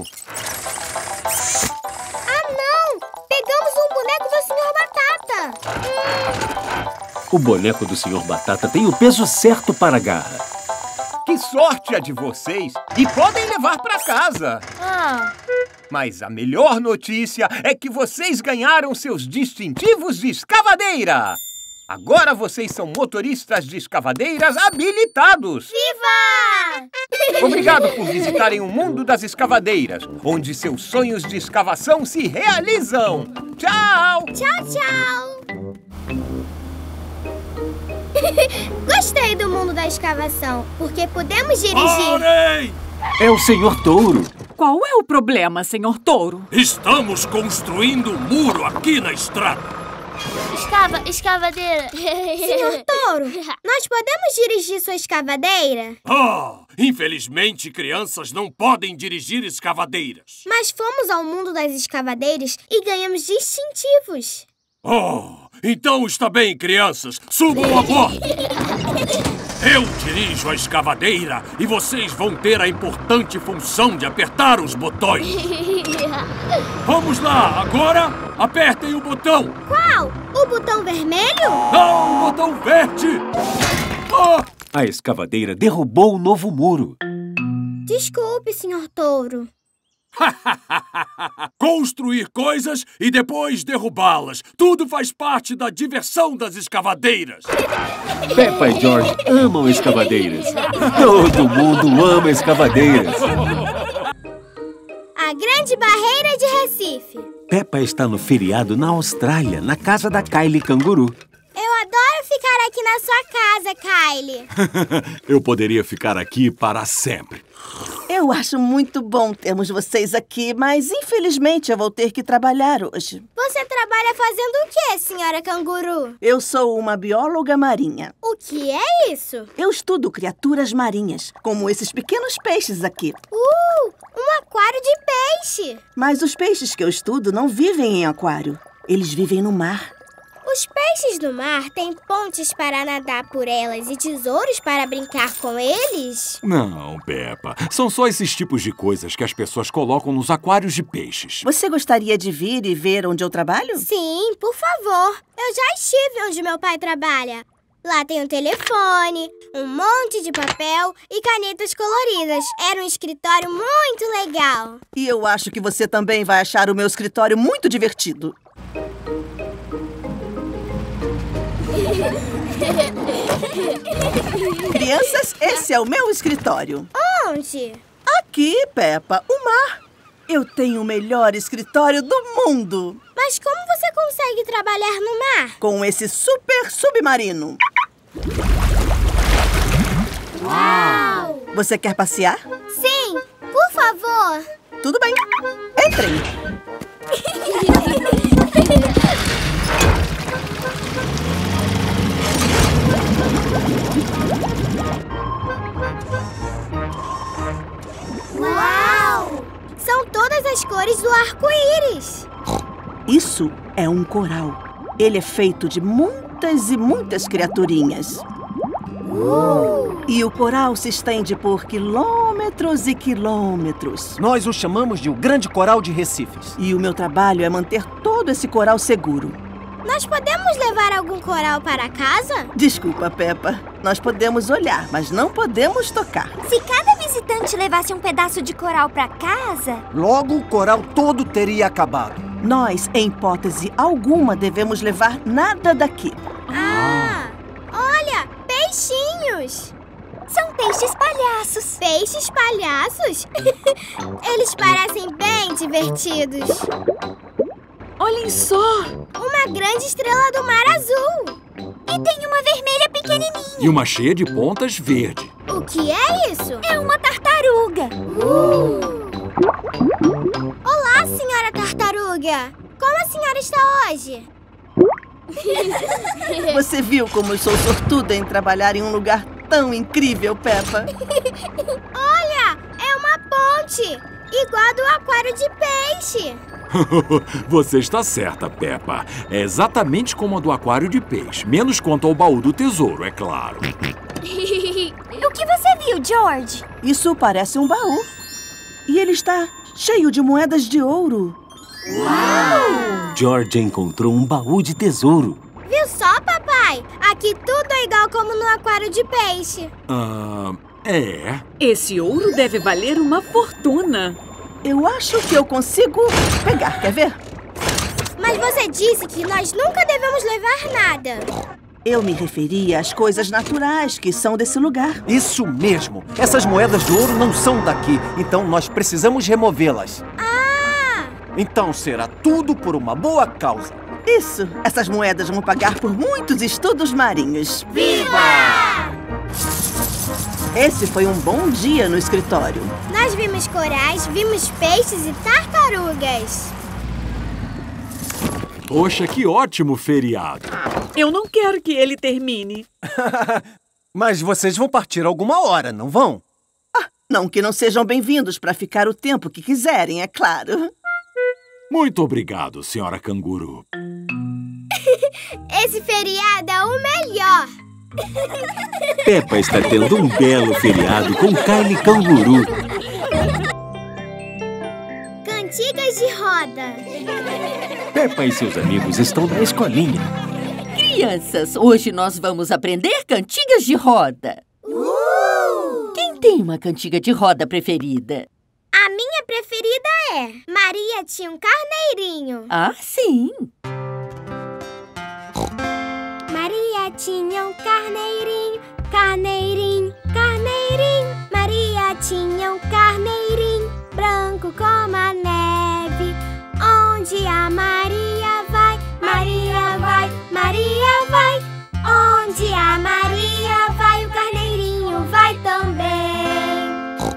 S1: Não! Pegamos um boneco do Sr. Batata.
S2: O boneco do Sr. Batata tem o peso certo para a garra.
S17: Que sorte a de vocês! E podem levar para casa. Mas a melhor notícia é que vocês ganharam seus distintivos de escavadeira! Agora vocês são motoristas de escavadeiras habilitados!
S1: Viva!
S17: Obrigado por visitarem o mundo das escavadeiras, onde seus sonhos de escavação se realizam! Tchau!
S1: Tchau, tchau! Gostei do mundo da escavação, porque podemos dirigir...
S10: Parem!
S2: É o Sr. Touro.
S4: Qual é o problema, Sr. Touro?
S10: Estamos construindo um muro aqui na estrada.
S1: Escavadeira. Sr. Touro, nós podemos dirigir sua escavadeira?
S10: Infelizmente, crianças não podem dirigir escavadeiras.
S1: Mas fomos ao mundo das escavadeiras e ganhamos distintivos.
S10: Então está bem, crianças. Subam a bordo. Eu dirijo a escavadeira e vocês vão ter a importante função de apertar os botões. Vamos lá, agora apertem o botão.
S1: Qual? O botão vermelho?
S10: Não, o botão verde.
S2: A escavadeira derrubou o novo muro.
S1: Desculpe, Sr. Touro.
S10: Construir coisas e depois derrubá-las. Tudo faz parte da diversão das escavadeiras.
S2: Peppa e George amam escavadeiras. Todo mundo ama escavadeiras.
S1: A Grande Barreira de Recife.
S2: Peppa está no feriado na Austrália, na casa da Kylie Canguru.
S1: Eu adoro ficar aqui na sua casa, Kylie.
S10: Eu poderia ficar aqui para sempre.
S13: Eu acho muito bom termos vocês aqui, mas infelizmente eu vou ter que trabalhar hoje.
S1: Você trabalha fazendo o quê, senhora Canguru?
S13: Eu sou uma bióloga marinha.
S1: O que é isso?
S13: Eu estudo criaturas marinhas, como esses pequenos peixes aqui.
S1: Um aquário de peixe!
S13: Mas os peixes que eu estudo não vivem em aquário. Eles vivem no mar.
S1: Os peixes do mar têm pontes para nadar por elas e tesouros para brincar com eles?
S3: Não, Peppa. São só esses tipos de coisas que as pessoas colocam nos aquários de peixes.
S13: Você gostaria de vir e ver onde eu trabalho?
S1: Sim, por favor. Eu já estive onde meu pai trabalha. Lá tem um telefone, um monte de papel e canetas coloridas. Era um escritório muito legal.
S13: E eu acho que você também vai achar o meu escritório muito divertido. Crianças, esse é o meu escritório.
S1: Onde?
S13: Aqui, Peppa, o mar. Eu tenho o melhor escritório do mundo.
S1: Mas como você consegue trabalhar no mar?
S13: Com esse super submarino.
S1: Uau!
S13: Você quer passear?
S1: Sim, por favor.
S13: Tudo bem. Entrem.
S1: Uau! São todas as cores do arco-íris.
S13: Isso é um coral. Ele é feito de muitas e muitas criaturinhas. E o coral se estende por quilômetros e quilômetros.
S18: Nós o chamamos de o Grande Coral de Recifes.
S13: E o meu trabalho é manter todo esse coral seguro.
S1: Nós podemos levar algum coral para casa?
S13: Desculpa, Peppa. Nós podemos olhar, mas não podemos tocar.
S1: Se cada visitante levasse um pedaço de coral para casa...
S18: Logo, o coral todo teria acabado.
S13: Nós, em hipótese alguma, devemos levar nada daqui.
S1: Olha! Peixinhos! São peixes palhaços. Peixes palhaços? Eles parecem bem divertidos.
S4: Olhem só!
S1: Uma grande estrela do mar azul. E tem uma vermelha pequenininha.
S3: E uma cheia de pontas verde.
S1: O que é isso? É uma tartaruga. Olá, senhora tartaruga. Como a senhora está hoje?
S13: Você viu como eu sou sortuda em trabalhar em um lugar tão incrível, Peppa?
S1: Olha, é uma ponte, igual a do aquário de peixe.
S3: Você está certa, Peppa. É exatamente como a do aquário de peixe, menos quanto ao baú do tesouro, é claro.
S1: O que você viu, George?
S13: Isso parece um baú. E ele está cheio de moedas de ouro.
S2: Uau! George encontrou um baú de tesouro.
S1: Viu só, papai? Aqui tudo é igual como no aquário de peixe.
S3: É.
S4: Esse ouro deve valer uma fortuna.
S13: Eu acho que eu consigo pegar, quer ver?
S1: Mas você disse que nós nunca devemos levar nada.
S13: Eu me referia às coisas naturais que são desse lugar.
S18: Isso mesmo! Essas moedas de ouro não são daqui, então nós precisamos removê-las. Então será tudo por uma boa causa.
S13: Isso! Essas moedas vão pagar por muitos estudos marinhos.
S1: Viva!
S13: Esse foi um bom dia no escritório.
S1: Nós vimos corais, vimos peixes e tartarugas.
S3: Poxa, que ótimo feriado!
S4: Eu não quero que ele termine.
S18: Mas vocês vão partir alguma hora, não vão?
S13: Não que não sejam bem-vindos para ficar o tempo que quiserem, é claro.
S3: Muito obrigado, senhora canguru.
S1: Esse feriado é o melhor.
S2: Peppa está tendo um belo feriado com Kylie Canguru.
S1: Cantigas de roda.
S2: Peppa e seus amigos estão na escolinha.
S12: Crianças, hoje nós vamos aprender cantigas de roda. Quem tem uma cantiga de roda preferida?
S1: A minha preferida é Maria tinha um carneirinho.
S12: Ah, sim!
S1: Maria tinha um carneirinho, carneirinho, carneirinho. Maria tinha um carneirinho, branco como a neve. Onde a Maria vai, Maria vai, Maria vai. Onde a Maria vai, o carneirinho vai também.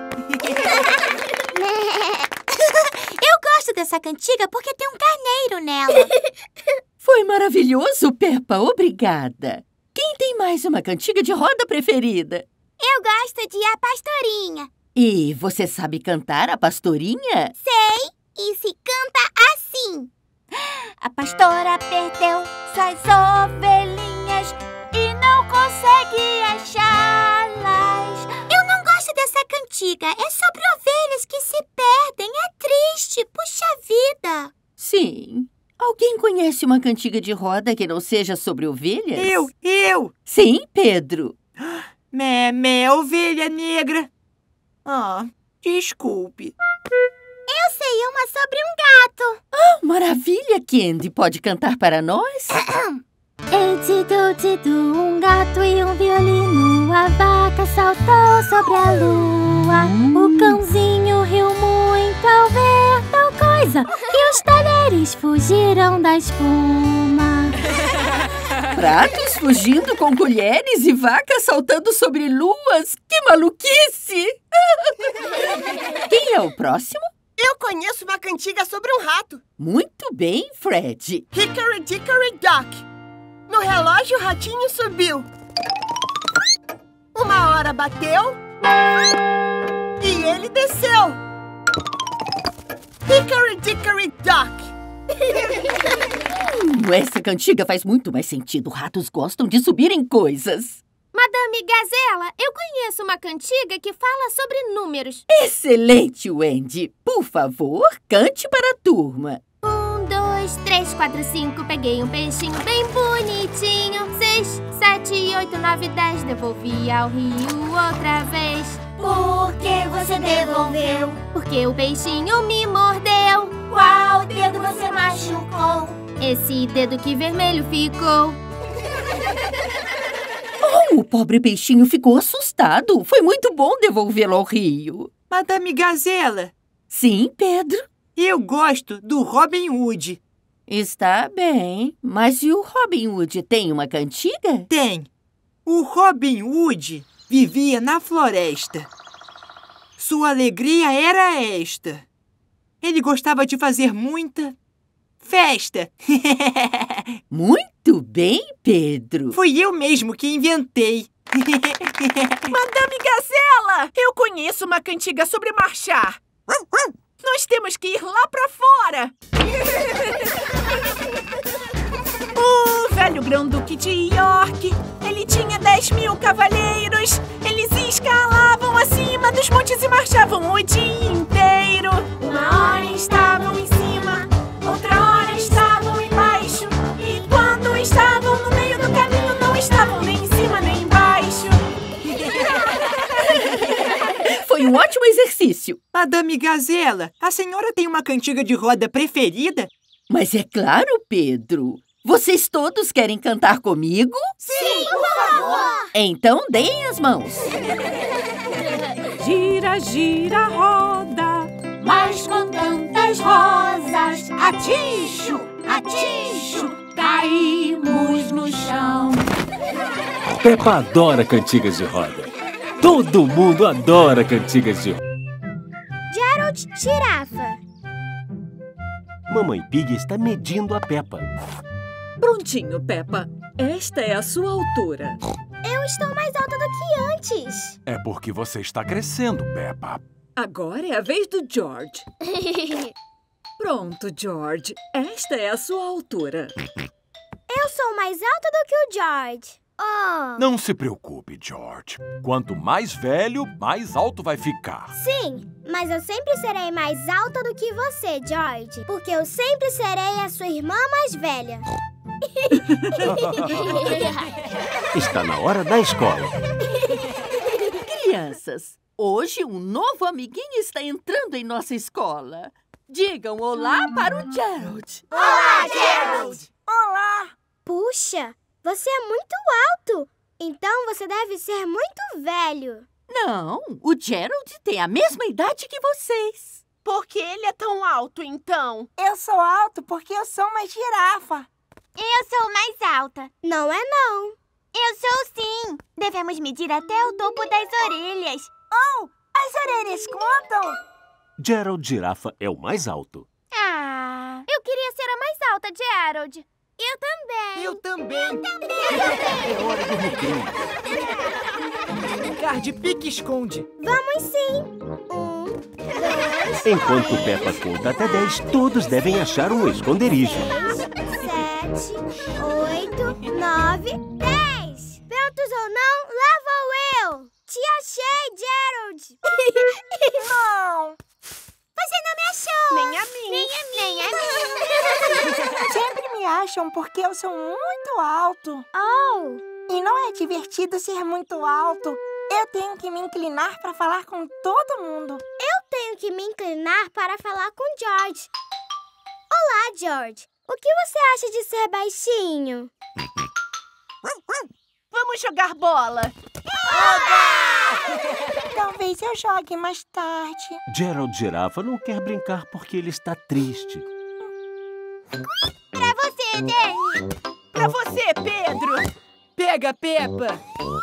S1: Eu gosto dessa cantiga porque tem um carneiro nela.
S12: Foi maravilhoso, Peppa. Obrigada. Quem tem mais uma cantiga de roda preferida?
S1: Eu gosto de A Pastorinha.
S12: E você sabe cantar a pastorinha?
S1: Sei, e se canta assim. A pastora perdeu suas ovelhinhas e não consegue achá-las. Eu não gosto dessa cantiga. É sobre ovelhas que se perdem. É triste. Puxa vida.
S12: Sim. Alguém conhece uma cantiga de roda que não seja sobre ovelhas?
S19: Eu!
S12: Sim, Pedro.
S19: Mé, ovelha negra. Desculpe.
S1: Eu sei uma sobre um gato.
S12: Maravilha, Candy. Pode cantar para nós?
S1: Tidu, um gato e um violino. A vaca saltou sobre a lua. O cãozinho riu muito ao ver tal coisa. E os talheres fugiram da espuma.
S12: Pratos fugindo com colheres e vacas saltando sobre luas. Que maluquice! Quem é o próximo?
S19: Eu conheço uma cantiga sobre um rato.
S12: Muito bem, Fred.
S19: Hickory Dickory Dock. No relógio o ratinho subiu. Uma hora bateu e ele desceu. Hickory Dickory Dock.
S12: Essa cantiga faz muito mais sentido. Ratos gostam de subir em coisas.
S1: Madame Gazela, eu conheço uma cantiga que fala sobre números.
S12: Excelente, Wendy. Por favor, cante para a turma.
S1: 1, 2, 3, 4, 5. Peguei um peixinho bem bonitinho. 6, 7, 8, 9, 10. Devolvi ao rio outra vez. Por que você devolveu? Porque o peixinho me mordeu. Qual dedo você machucou? Esse dedo que vermelho ficou.
S12: O pobre peixinho ficou assustado. Foi muito bom devolvê-lo ao rio.
S19: Madame Gazela.
S12: Sim, Pedro?
S19: Eu gosto do Robin Hood.
S12: Está bem. Mas e o Robin Hood tem uma cantiga?
S19: Tem. O Robin Hood vivia na floresta. Sua alegria era esta. Ele gostava de fazer muita festa.
S12: Muito bem, Pedro.
S19: Fui eu mesmo que inventei.
S4: Madame Gazela, eu conheço uma cantiga sobre marchar. Nós temos que ir lá pra fora. O velho grão-duque de York, ele tinha 10.000 cavaleiros. Eles escalavam acima dos montes e marchavam o dia inteiro. Uma hora estavam em cima, outra hora estavam embaixo. E quando estavam no meio do caminho, não estavam nem em cima nem embaixo.
S12: Foi um ótimo exercício. difícil.
S19: Madame Gazela, a senhora tem uma cantiga de roda preferida?
S12: Mas é claro, Pedro. Vocês todos querem cantar comigo?
S1: Sim, por favor!
S12: Então deem as mãos.
S4: Gira, gira a roda, mas com tantas rosas, aticho, aticho, caímos no chão.
S2: Peppa adora cantigas de roda. Todo mundo adora cantigas de roda.
S1: Gerald, girafa.
S2: Mamãe Pig está medindo a Peppa.
S20: Prontinho, Peppa. Esta é a sua altura.
S1: Eu estou mais alta do que antes.
S3: É porque você está crescendo, Peppa.
S20: Agora é a vez do George. Pronto, George. Esta é a sua altura.
S1: Eu sou mais alta do que o George. Oh.
S3: Não se preocupe, George. Quanto mais velho, mais alto vai ficar.
S1: Sim, mas eu sempre serei mais alta do que você, George. Porque eu sempre serei a sua irmã mais velha.
S2: Está na hora da escola.
S12: Crianças, hoje um novo amiguinho está entrando em nossa escola. Digam olá para o Gerald.
S1: Olá, Gerald! Olá! Puxa, você é muito alto. Então você deve ser muito velho.
S12: Não, o Gerald tem a mesma idade que vocês.
S4: Por que ele é tão alto, então?
S21: Eu sou alto porque eu sou uma girafa.
S1: Eu sou mais alta. Não é, não. Eu sou sim. Devemos medir até o topo das orelhas.
S21: Oh, as orelhas contam?
S2: Gerald Girafa é o mais alto.
S1: Ah, eu queria ser a mais alta, Gerald. Eu também.
S19: Eu também.
S2: É hora do recreio.
S19: Brincar de pique-esconde.
S1: Vamos sim. 1, 2...
S2: Enquanto Peppa conta até 10, todos devem achar um esconderijo.
S1: 6, 7, 8, 9, 10. Prontos ou não, lá vou eu. Te achei, Gerald.
S21: Não.
S1: Você não me achou.
S4: Nem a mim.
S1: Nem a mim.
S21: Sempre me acham porque eu sou muito alto.
S1: Oh.
S21: E não é divertido ser muito alto. Eu tenho que me inclinar para falar com todo mundo.
S1: Eu tenho que me inclinar para falar com George. Olá, George. O que você acha de ser baixinho?
S4: Vamos jogar bola.
S21: Talvez eu jogue mais tarde.
S2: Gerald Girafa não quer brincar porque ele está triste.
S1: Pra você, Danny.
S4: Pra você, Pedro.
S19: Pega, Peppa.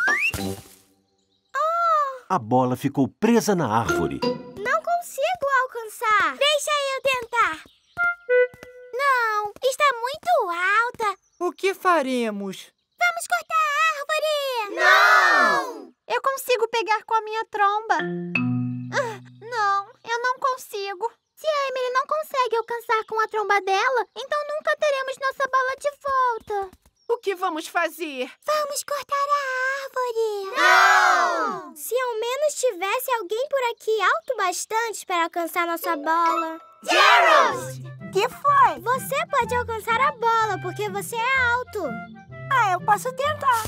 S2: A bola ficou presa na árvore.
S1: Não consigo alcançar. Deixa eu tentar. Não, está muito alta.
S19: O que faremos?
S1: Vamos cortar a árvore.
S21: Não!
S1: Eu consigo pegar com a minha tromba. Não, eu não consigo. Se a Emily não consegue alcançar com a tromba dela, então nunca teremos nossa bola de volta.
S4: O que vamos fazer?
S1: Vamos cortar a árvore.
S21: Não!
S1: Se ao menos tivesse alguém por aqui alto bastante para alcançar nossa bola.
S21: Gerald! Que foi?
S1: Você pode alcançar a bola porque você é alto.
S21: Ah, eu posso tentar.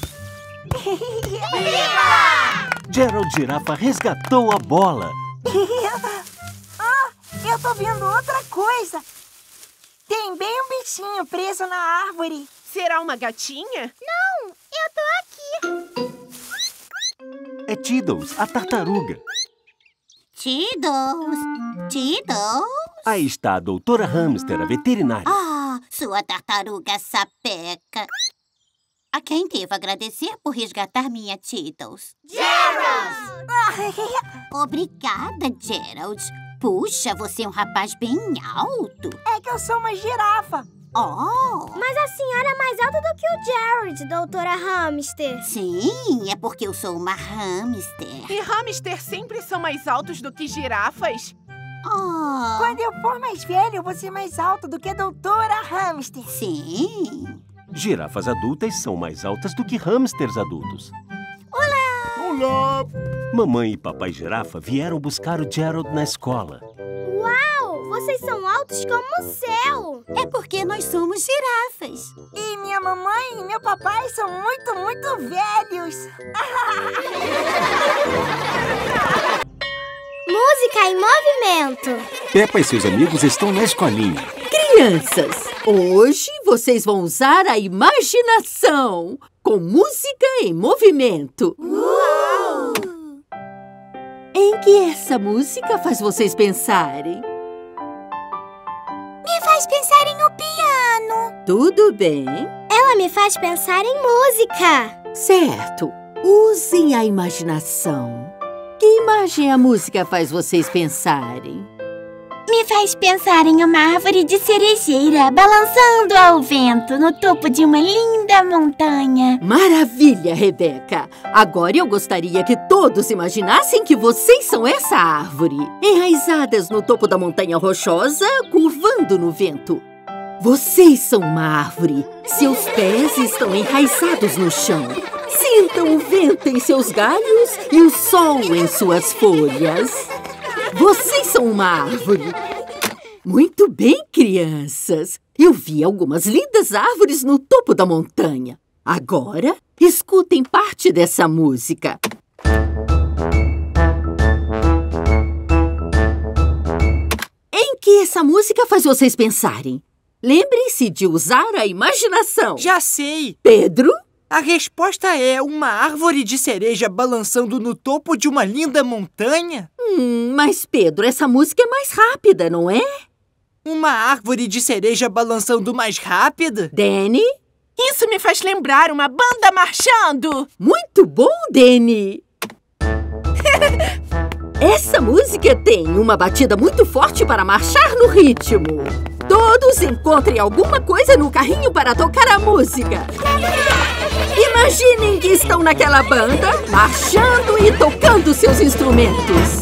S1: Viva!
S2: Gerald Girafa resgatou a bola.
S21: Eu tô vendo outra coisa. Tem bem um bichinho preso na árvore.
S4: Será uma gatinha?
S1: Não, eu tô aqui.
S2: É Tiddles, a tartaruga.
S16: Tiddles? Tiddles?
S2: Aí está a doutora Hamster, a veterinária.
S16: Ah, sua tartaruga sapeca. A quem devo agradecer por resgatar minha Tiddles?
S21: Gerald!
S16: Obrigada, Gerald. Puxa, você é um rapaz bem alto.
S21: É que eu sou uma girafa.
S16: Oh!
S1: Mas a senhora é mais alta do que o Gerald, doutora Hamster.
S16: Sim, é porque eu sou uma hamster.
S4: E hamster sempre são mais altos do que girafas?
S16: Oh!
S21: Quando eu for mais velho, eu vou ser mais alto do que a doutora Hamster.
S16: Sim.
S2: Girafas adultas são mais altas do que hamsters adultos.
S1: Olá!
S10: Olá!
S2: Mamãe e papai girafa vieram buscar o Gerald na escola.
S1: Uau! Vocês são altos como o céu!
S16: É porque nós somos girafas.
S21: E minha mamãe e meu papai são muito, muito velhos.
S1: Música em movimento.
S2: Peppa e seus amigos estão na escolinha.
S12: Crianças, hoje vocês vão usar a imaginação com música em movimento.
S1: Uau!
S12: Em que essa música faz vocês pensarem?
S1: Me faz pensar em um piano.
S12: Tudo bem.
S1: Ela me faz pensar em música.
S12: Certo. Usem a imaginação. Que imagem a música faz vocês pensarem?
S1: Me faz pensar em uma árvore de cerejeira balançando ao vento no topo de uma linda montanha.
S12: Maravilha, Rebeca! Agora eu gostaria que todos imaginassem que vocês são essa árvore, enraizadas no topo da montanha rochosa, curvando no vento. Vocês são uma árvore. Seus pés estão enraizados no chão. Sintam o vento em seus galhos e o sol em suas folhas. Vocês são uma árvore. Muito bem, crianças. Eu vi algumas lindas árvores no topo da montanha. Agora, escutem parte dessa música. Em que essa música faz vocês pensarem? Lembrem-se de usar a imaginação.
S19: Já sei.
S12: Pedro?
S19: A resposta é uma árvore de cereja balançando no topo de uma linda montanha.
S12: Mas Pedro, essa música é mais rápida, não é?
S19: Uma árvore de cereja balançando mais rápida?
S12: Danny?
S4: Isso me faz lembrar uma banda marchando.
S12: Muito bom, Danny. Essa música tem uma batida muito forte para marchar no ritmo. Todos encontrem alguma coisa no carrinho para tocar a música. Imaginem que estão naquela banda, marchando e tocando seus instrumentos.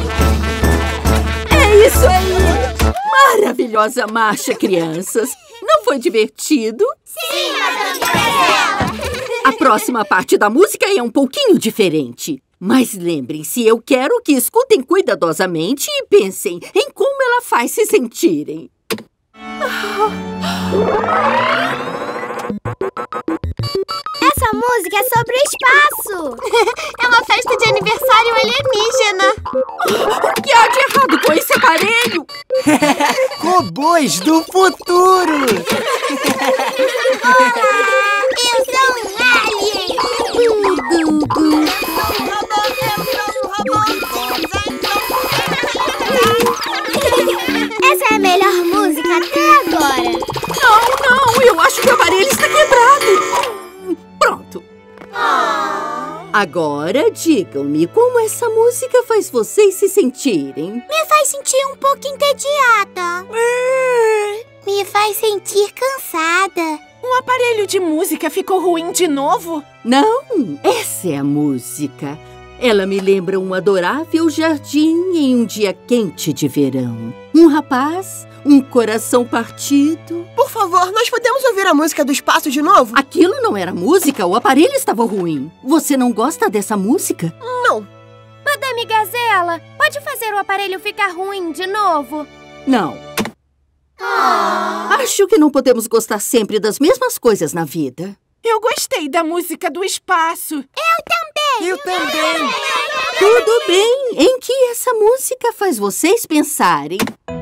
S12: É isso aí! Maravilhosa marcha, crianças! Não foi divertido?
S1: Sim, Madame!
S12: A próxima parte da música é um pouquinho diferente. Mas lembrem-se, eu quero que escutem cuidadosamente e pensem em como ela faz se sentirem.
S1: Essa música é sobre o espaço. É uma festa de aniversário alienígena.
S12: O que há de errado com esse aparelho?
S19: Robôs do futuro.
S1: Olá, eu sou um alien. Essa é a melhor música até agora.
S12: Não, eu acho que o aparelho está quebrado. Pronto. Agora, digam-me como essa música faz vocês se sentirem.
S1: Me faz sentir um pouco entediada. Me faz sentir cansada.
S4: O aparelho de música ficou ruim de novo?
S12: Não, essa é a música. Ela me lembra um adorável jardim em um dia quente de verão. Um rapaz, um coração partido.
S21: Por favor, nós podemos ouvir a música do espaço de novo?
S12: Aquilo não era música, o aparelho estava ruim. Você não gosta dessa música?
S21: Não.
S1: Madame Gazela, pode fazer o aparelho ficar ruim de novo?
S12: Não. Acho que não podemos gostar sempre das mesmas coisas na vida.
S4: Eu gostei da música do espaço.
S21: Eu também.
S12: Tudo bem. Em que essa música faz vocês pensarem?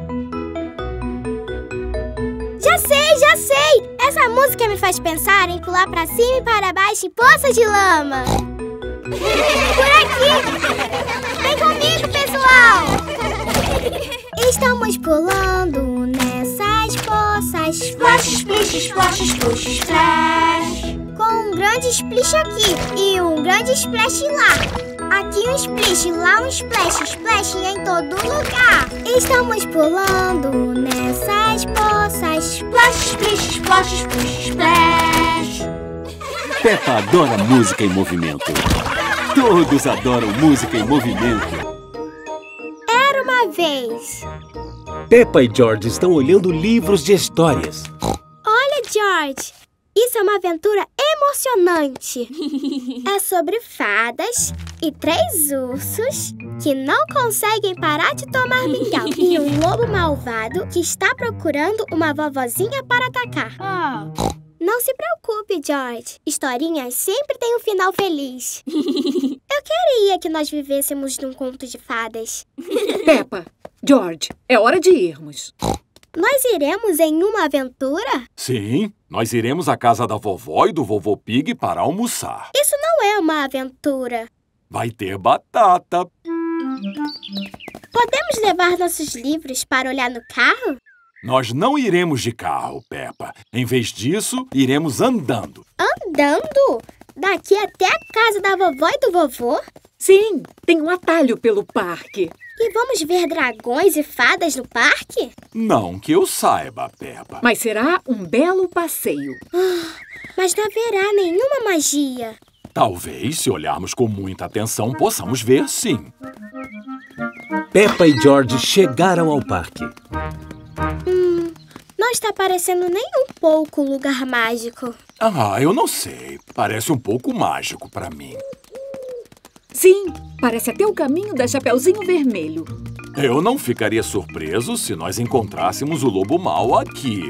S1: Já sei! Essa música me faz pensar em pular pra cima e para baixo em poças de lama. Por aqui! Vem comigo, pessoal! Estamos pulando nessas poças. Splash, splish, splash, splash, splash. Com um grande splish aqui e um grande splash lá. Aqui um splish, lá um splash, splash em todo lugar. Estamos pulando nessas poças. Splash, splish, splash, splash, splash.
S2: Peppa adora música em movimento. Todos adoram música em movimento.
S1: Era uma vez.
S2: Peppa e George estão olhando livros de histórias.
S1: Olha, George, isso é uma aventura emocionante. É sobre fadas e 3 ursos que não conseguem parar de tomar mingau e um lobo malvado que está procurando uma vovozinha para atacar. Não se preocupe, George. Historinhas sempre têm um final feliz. Eu queria que nós vivêssemos num conto de fadas.
S20: Peppa, George, é hora de irmos.
S1: Nós iremos em uma aventura?
S3: Sim, nós iremos à casa da vovó e do vovô Pig para almoçar.
S1: Isso não é uma aventura.
S3: Vai ter batata.
S1: Podemos levar nossos livros para olhar no carro?
S3: Nós não iremos de carro, Peppa. Em vez disso, iremos andando.
S1: Andando? Daqui até a casa da vovó e do vovô?
S20: Sim, tem um atalho pelo parque.
S1: E vamos ver dragões e fadas no parque?
S3: Não que eu saiba, Peppa.
S20: Mas será um belo passeio.
S1: Mas não haverá nenhuma magia.
S3: Talvez, se olharmos com muita atenção, possamos ver sim.
S2: Peppa e George chegaram ao parque.
S1: Não está parecendo nem um pouco um lugar mágico.
S3: Ah, eu não sei. Parece um pouco mágico para mim.
S20: Sim, parece até o caminho da Chapeuzinho Vermelho.
S3: Eu não ficaria surpreso se nós encontrássemos o lobo mau aqui.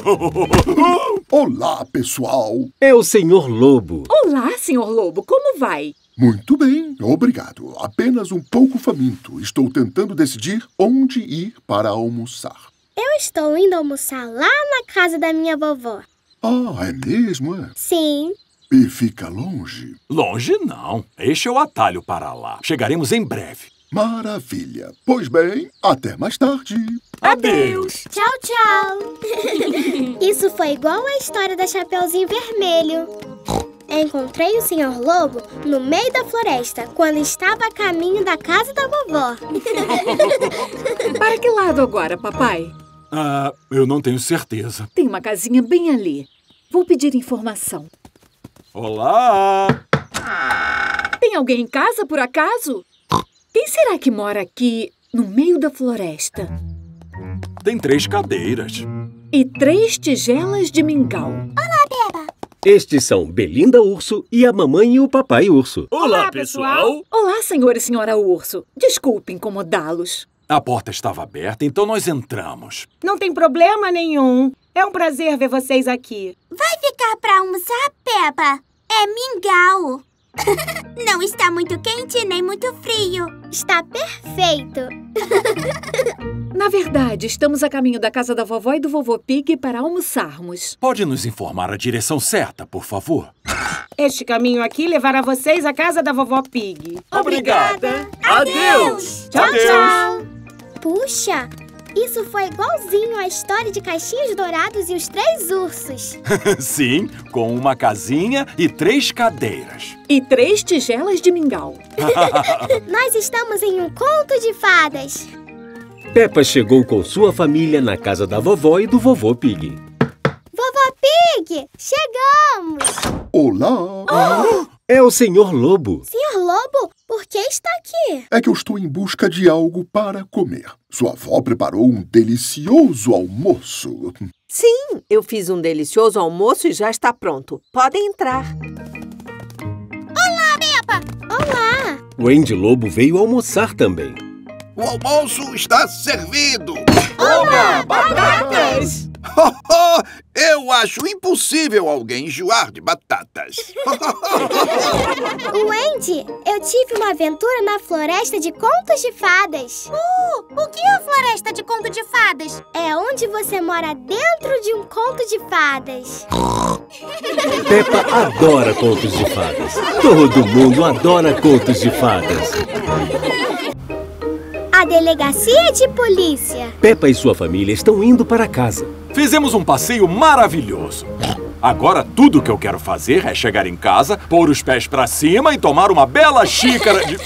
S10: Olá, pessoal.
S2: É o Senhor Lobo.
S20: Olá, Senhor Lobo. Como vai?
S10: Muito bem, obrigado. Apenas um pouco faminto. Estou tentando decidir onde ir para almoçar.
S1: Eu estou indo almoçar lá na casa da minha vovó.
S10: Ah, é mesmo, é?
S1: Sim.
S10: E fica longe?
S3: Longe não. Este é o atalho para lá. Chegaremos em breve.
S10: Maravilha. Pois bem, até mais tarde.
S3: Adeus.
S1: Tchau, tchau. Isso foi igual à história da Chapeuzinho Vermelho. Encontrei o Sr. Lobo no meio da floresta, quando estava a caminho da casa da vovó.
S20: Para que lado agora, papai?
S3: Ah, eu não tenho certeza.
S20: Tem uma casinha bem ali. Vou pedir informação.
S3: Olá!
S20: Tem alguém em casa, por acaso? Quem será que mora aqui, no meio da floresta?
S3: Tem 3 cadeiras.
S20: E 3 tigelas de mingau.
S1: Olá, Peppa!
S2: Estes são Belinda Urso e a mamãe e o papai Urso.
S11: Olá, pessoal!
S20: Olá, senhor e senhora Urso. Desculpe incomodá-los.
S3: A porta estava aberta, então nós entramos.
S21: Não tem problema nenhum. É um prazer ver vocês aqui.
S1: Vai ficar pra almoçar, Peppa? É mingau. Não está muito quente nem muito frio. Está perfeito.
S20: Na verdade, estamos a caminho da casa da vovó e do vovô Pig para almoçarmos.
S3: Pode nos informar a direção certa, por favor?
S21: Este caminho aqui levará vocês à casa da vovó Pig.
S11: Obrigada. Adeus.
S1: Tchau, tchau. Puxa, isso foi igualzinho à história de Caixinhos Dourados e os 3 ursos.
S3: Sim, com uma casinha e 3 cadeiras.
S20: E 3 tigelas de mingau.
S1: Nós estamos em um conto de fadas.
S2: Peppa chegou com sua família na casa da vovó e do vovô Pig.
S1: Vovó Pig, chegamos!
S10: Olá!
S2: É o Senhor Lobo.
S1: Senhor Lobo, por que está aqui?
S10: É que eu estou em busca de algo para comer. Sua avó preparou um delicioso almoço.
S5: Sim, eu fiz um delicioso almoço e já está pronto. Podem entrar.
S1: Olá, Peppa! Olá!
S2: O Andy Lobo veio almoçar também.
S9: O almoço está servido!
S1: Oba, batatas!
S9: Eu acho impossível alguém enjoar de batatas.
S1: Wendy, eu tive uma aventura na floresta de contos de fadas. O que é a floresta de conto de fadas? É onde você mora dentro de um conto de fadas.
S2: Peppa adora contos de fadas. Todo mundo adora contos de fadas.
S1: A delegacia de polícia.
S2: Peppa e sua família estão indo para casa.
S3: Fizemos um passeio maravilhoso. Agora tudo que eu quero fazer é chegar em casa, pôr os pés pra cima e tomar uma bela xícara de...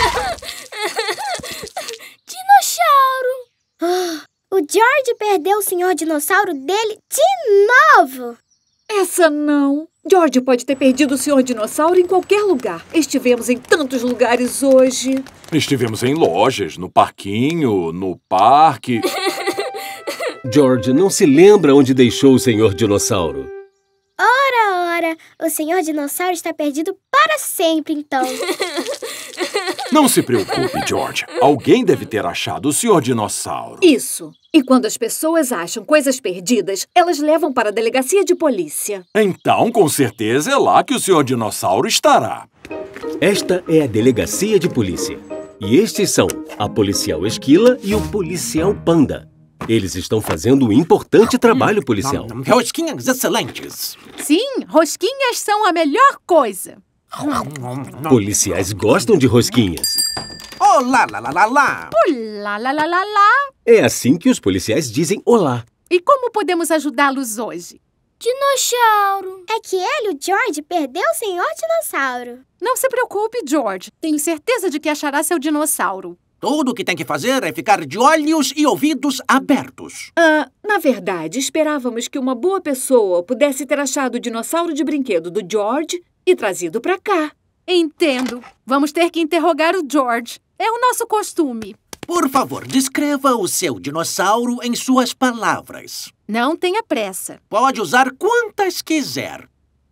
S1: Dinossauro! O George perdeu o senhor dinossauro dele de novo!
S20: Essa não. George pode ter perdido o senhor dinossauro em qualquer lugar. Estivemos em tantos lugares hoje.
S3: Estivemos em lojas, no parquinho, no parque...
S2: George não se lembra onde deixou o senhor dinossauro.
S1: Ora, o senhor dinossauro está perdido para sempre, então.
S3: Não se preocupe, George. Alguém deve ter achado o senhor dinossauro.
S20: Isso. E quando as pessoas acham coisas perdidas, elas levam para a delegacia de polícia.
S3: Então, com certeza, é lá que o senhor dinossauro estará.
S2: Esta é a delegacia de polícia. E estes são a policial Esquila e o policial Panda. Eles estão fazendo um importante trabalho policial.
S8: Rosquinhas excelentes.
S15: Sim, rosquinhas são a melhor coisa.
S2: Policiais gostam de rosquinhas.
S8: Olá, lá, lá, lá, lá.
S15: Olá, lá, lá, lá, lá.
S2: É assim que os policiais dizem olá.
S15: E como podemos ajudá-los hoje?
S1: Dinossauro. É que ele, o George, perdeu o senhor dinossauro.
S15: Não se preocupe, George. Tenho certeza de que achará seu dinossauro.
S8: Tudo o que tem que fazer é ficar de olhos e ouvidos abertos.
S20: Na verdade, esperávamos que uma boa pessoa pudesse ter achado o dinossauro de brinquedo do George e trazido pra cá.
S15: Entendo. Vamos ter que interrogar o George. É o nosso costume.
S8: Por favor, descreva o seu dinossauro em suas palavras.
S15: Não tenha pressa.
S8: Pode usar quantas quiser.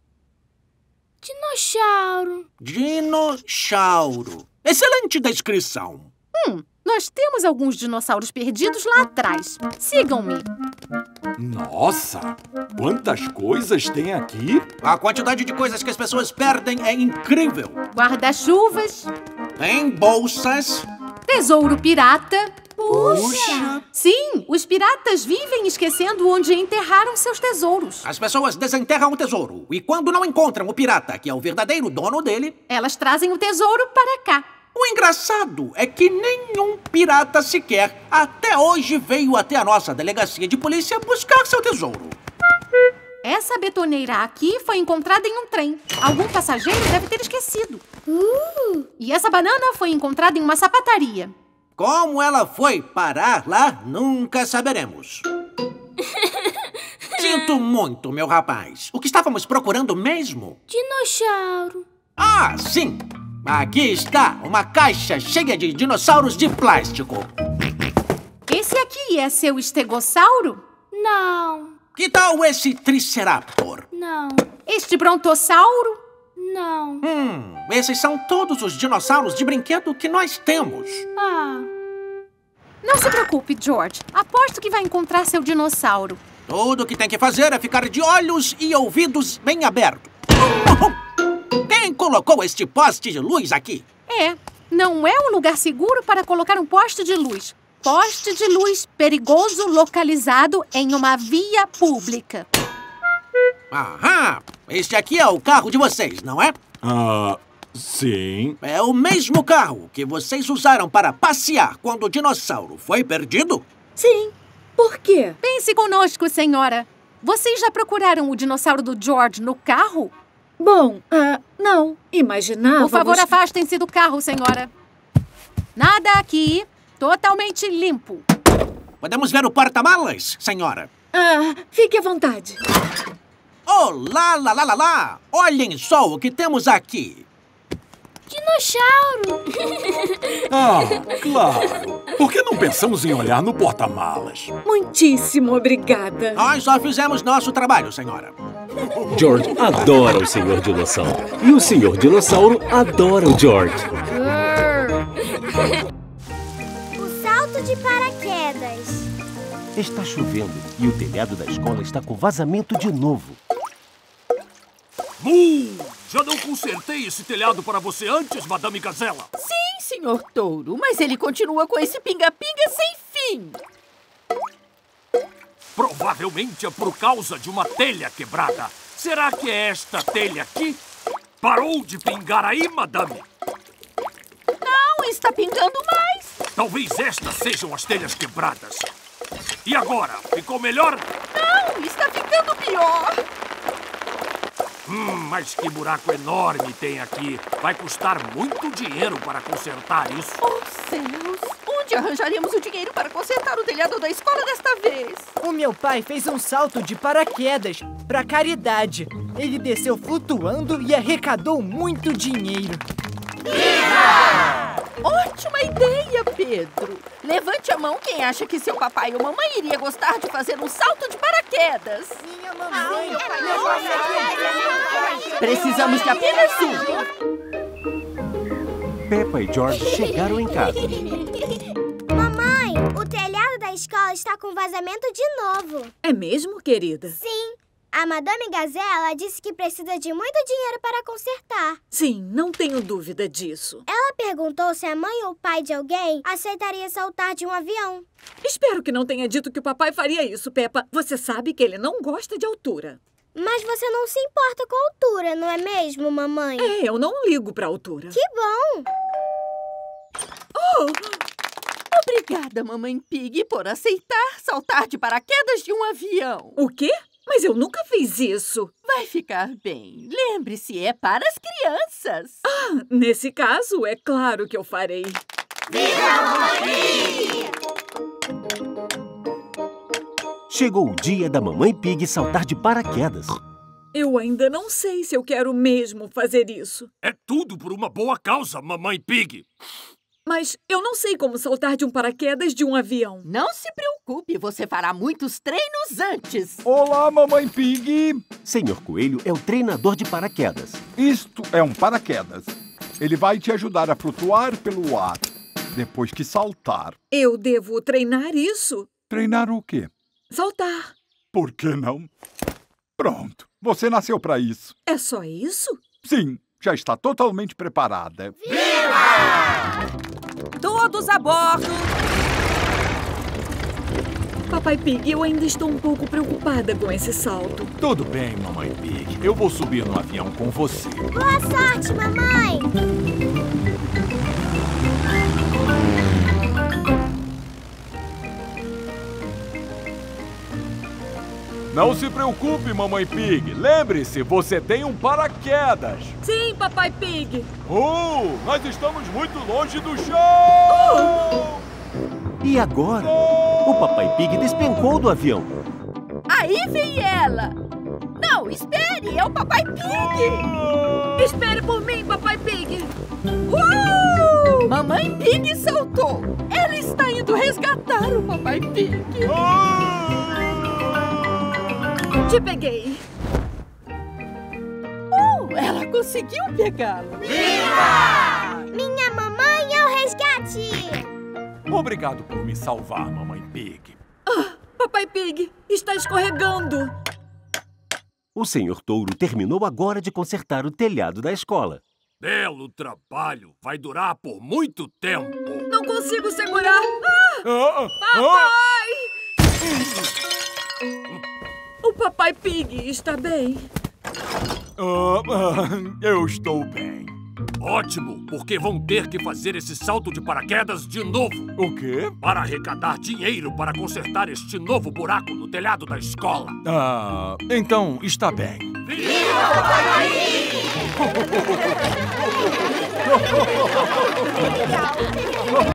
S1: Dinossauro.
S8: Dinossauro. Excelente descrição.
S15: Nós temos alguns dinossauros perdidos lá atrás. Sigam-me.
S3: Nossa, quantas coisas tem aqui?
S8: A quantidade de coisas que as pessoas perdem é incrível.
S15: Guarda-chuvas.
S8: Em bolsas.
S15: Tesouro pirata.
S8: Puxa!
S15: Sim, os piratas vivem esquecendo onde enterraram seus tesouros.
S8: As pessoas desenterram o tesouro e quando não encontram o pirata, que é o verdadeiro dono dele,
S15: elas trazem o tesouro para cá.
S8: O engraçado é que nenhum pirata sequer até hoje veio até a nossa delegacia de polícia buscar seu tesouro.
S15: Essa betoneira aqui foi encontrada em um trem. Algum passageiro deve ter esquecido. E essa banana foi encontrada em uma sapataria.
S8: Como ela foi parar lá, nunca saberemos. Sinto muito, meu rapaz. O que estávamos procurando mesmo?
S1: Dinossauro.
S8: Ah, sim! Aqui está uma caixa cheia de dinossauros de plástico.
S15: Esse aqui é seu estegossauro?
S1: Não.
S8: Que tal esse triceraptor?
S1: Não.
S15: Este brontossauro?
S1: Não.
S8: Esses são todos os dinossauros de brinquedo que nós temos.
S15: Não se preocupe, George. Aposto que vai encontrar seu dinossauro.
S8: Tudo o que tem que fazer é ficar de olhos e ouvidos bem abertos. Quem colocou este poste de luz aqui?
S15: Não é um lugar seguro para colocar um poste de luz. Poste de luz perigoso localizado em uma via pública.
S8: Aham! Este aqui é o carro de vocês, não é?
S3: Sim.
S8: É o mesmo carro que vocês usaram para passear quando o dinossauro foi perdido?
S20: Sim. Por quê?
S15: Pense conosco, senhora. Vocês já procuraram o dinossauro do George no carro?
S20: Bom, não. Imaginávamos...
S15: Por favor, afastem-se do carro, senhora. Nada aqui. Totalmente limpo.
S8: Podemos ver o porta-malas, senhora?
S20: Fique à vontade.
S8: Olá, lá, lá, lá, lá! Olhem só o que temos aqui.
S1: Dinossauro!
S3: Claro. Por que não pensamos em olhar no porta-malas?
S20: Muitíssimo obrigada.
S8: Nós só fizemos nosso trabalho, senhora.
S2: George adora o Senhor Dinossauro. E o Senhor Dinossauro adora o George.
S1: O salto de paraquedas.
S2: Está chovendo e o telhado da escola está com vazamento de novo.
S22: Já não consertei esse telhado para você antes, Madame Gazela?
S12: Sim, senhor Touro, mas ele continua com esse pinga-pinga sem fim.
S22: Provavelmente é por causa de uma telha quebrada. Será que é esta telha aqui? Parou de pingar aí, madame?
S12: Não, está pingando mais.
S22: Talvez estas sejam as telhas quebradas. E agora? Ficou melhor?
S12: Não, está ficando pior.
S22: Mas que buraco enorme tem aqui. Vai custar muito dinheiro para consertar isso.
S12: Oh, céus! Onde arranjaremos o dinheiro para consertar o telhado da escola desta vez?
S19: O meu pai fez um salto de paraquedas para caridade. Ele desceu flutuando e arrecadou muito dinheiro.
S12: Ótima ideia, Pedro! Levante a mão quem acha que seu papai ou mamãe iria gostar de fazer um salto de paraquedas.
S19: Minha mamãe!
S12: Precisamos de apenas um.
S2: Peppa e George chegaram em casa.
S1: Mamãe, o telhado da escola está com vazamento de novo.
S20: É mesmo, querida?
S1: Sim. A Madame Gazela disse que precisa de muito dinheiro para consertar.
S20: Sim, não tenho dúvida disso.
S1: Ela perguntou se a mãe ou o pai de alguém aceitaria saltar de um avião.
S20: Espero que não tenha dito que o papai faria isso, Peppa. Você sabe que ele não gosta de altura.
S1: Mas você não se importa com a altura, não é mesmo, mamãe?
S20: É, eu não ligo pra altura.
S1: Que bom!
S12: Oh! Obrigada, Mamãe Pig, por aceitar saltar de paraquedas de um avião.
S20: O quê? Mas eu nunca fiz isso.
S12: Vai ficar bem. Lembre-se, é para as crianças.
S20: Ah, nesse caso, é claro que eu farei.
S1: Viva a Mamãe!
S2: Chegou o dia da Mamãe Pig saltar de paraquedas.
S20: Eu ainda não sei se eu quero mesmo fazer isso.
S22: É tudo por uma boa causa, Mamãe Pig.
S20: Mas eu não sei como saltar de um paraquedas de um avião.
S12: Não se preocupe, você fará muitos treinos antes.
S6: Olá, Mamãe Pig!
S2: Senhor Coelho é o treinador de paraquedas.
S6: Isto é um paraquedas. Ele vai te ajudar a flutuar pelo ar, depois que saltar.
S20: Eu devo treinar isso?
S6: Treinar o quê?
S20: Saltar.
S6: Por que não? Pronto, você nasceu para isso.
S20: É só isso?
S6: Sim, já está totalmente preparada.
S4: Viva! Todos a bordo!
S20: Papai Pig, eu ainda estou um pouco preocupada com esse salto.
S3: Tudo bem, Mamãe Pig. Eu vou subir no avião com você.
S1: Boa sorte, mamãe!
S3: Não se preocupe, Mamãe Pig. Lembre-se, você tem um paraquedas.
S20: Sim, Papai Pig.
S3: Nós estamos muito longe do chão!
S2: E agora? O Papai Pig despencou do avião.
S12: Aí vem ela! Não, espere! É o Papai Pig!
S20: Espere por mim, Papai Pig!
S12: Mamãe Pig saltou! Ela está indo resgatar o Papai Pig!
S20: Te peguei!
S12: Ela conseguiu pegá-lo!
S1: Viva! Minha mamãe é o resgate!
S3: Obrigado por me salvar, Mamãe Pig.
S20: Papai Pig, está escorregando!
S2: O Senhor Touro terminou agora de consertar o telhado da escola.
S22: Belo trabalho! Vai durar por muito tempo!
S20: Não consigo segurar! Papai! O Papai Pig está bem?
S3: Eu estou bem.
S22: Ótimo, porque vão ter que fazer esse salto de paraquedas de novo.
S3: O quê?
S22: Para arrecadar dinheiro para consertar este novo buraco no telhado da escola.
S3: Então está bem.
S1: Viva o Papai Pig!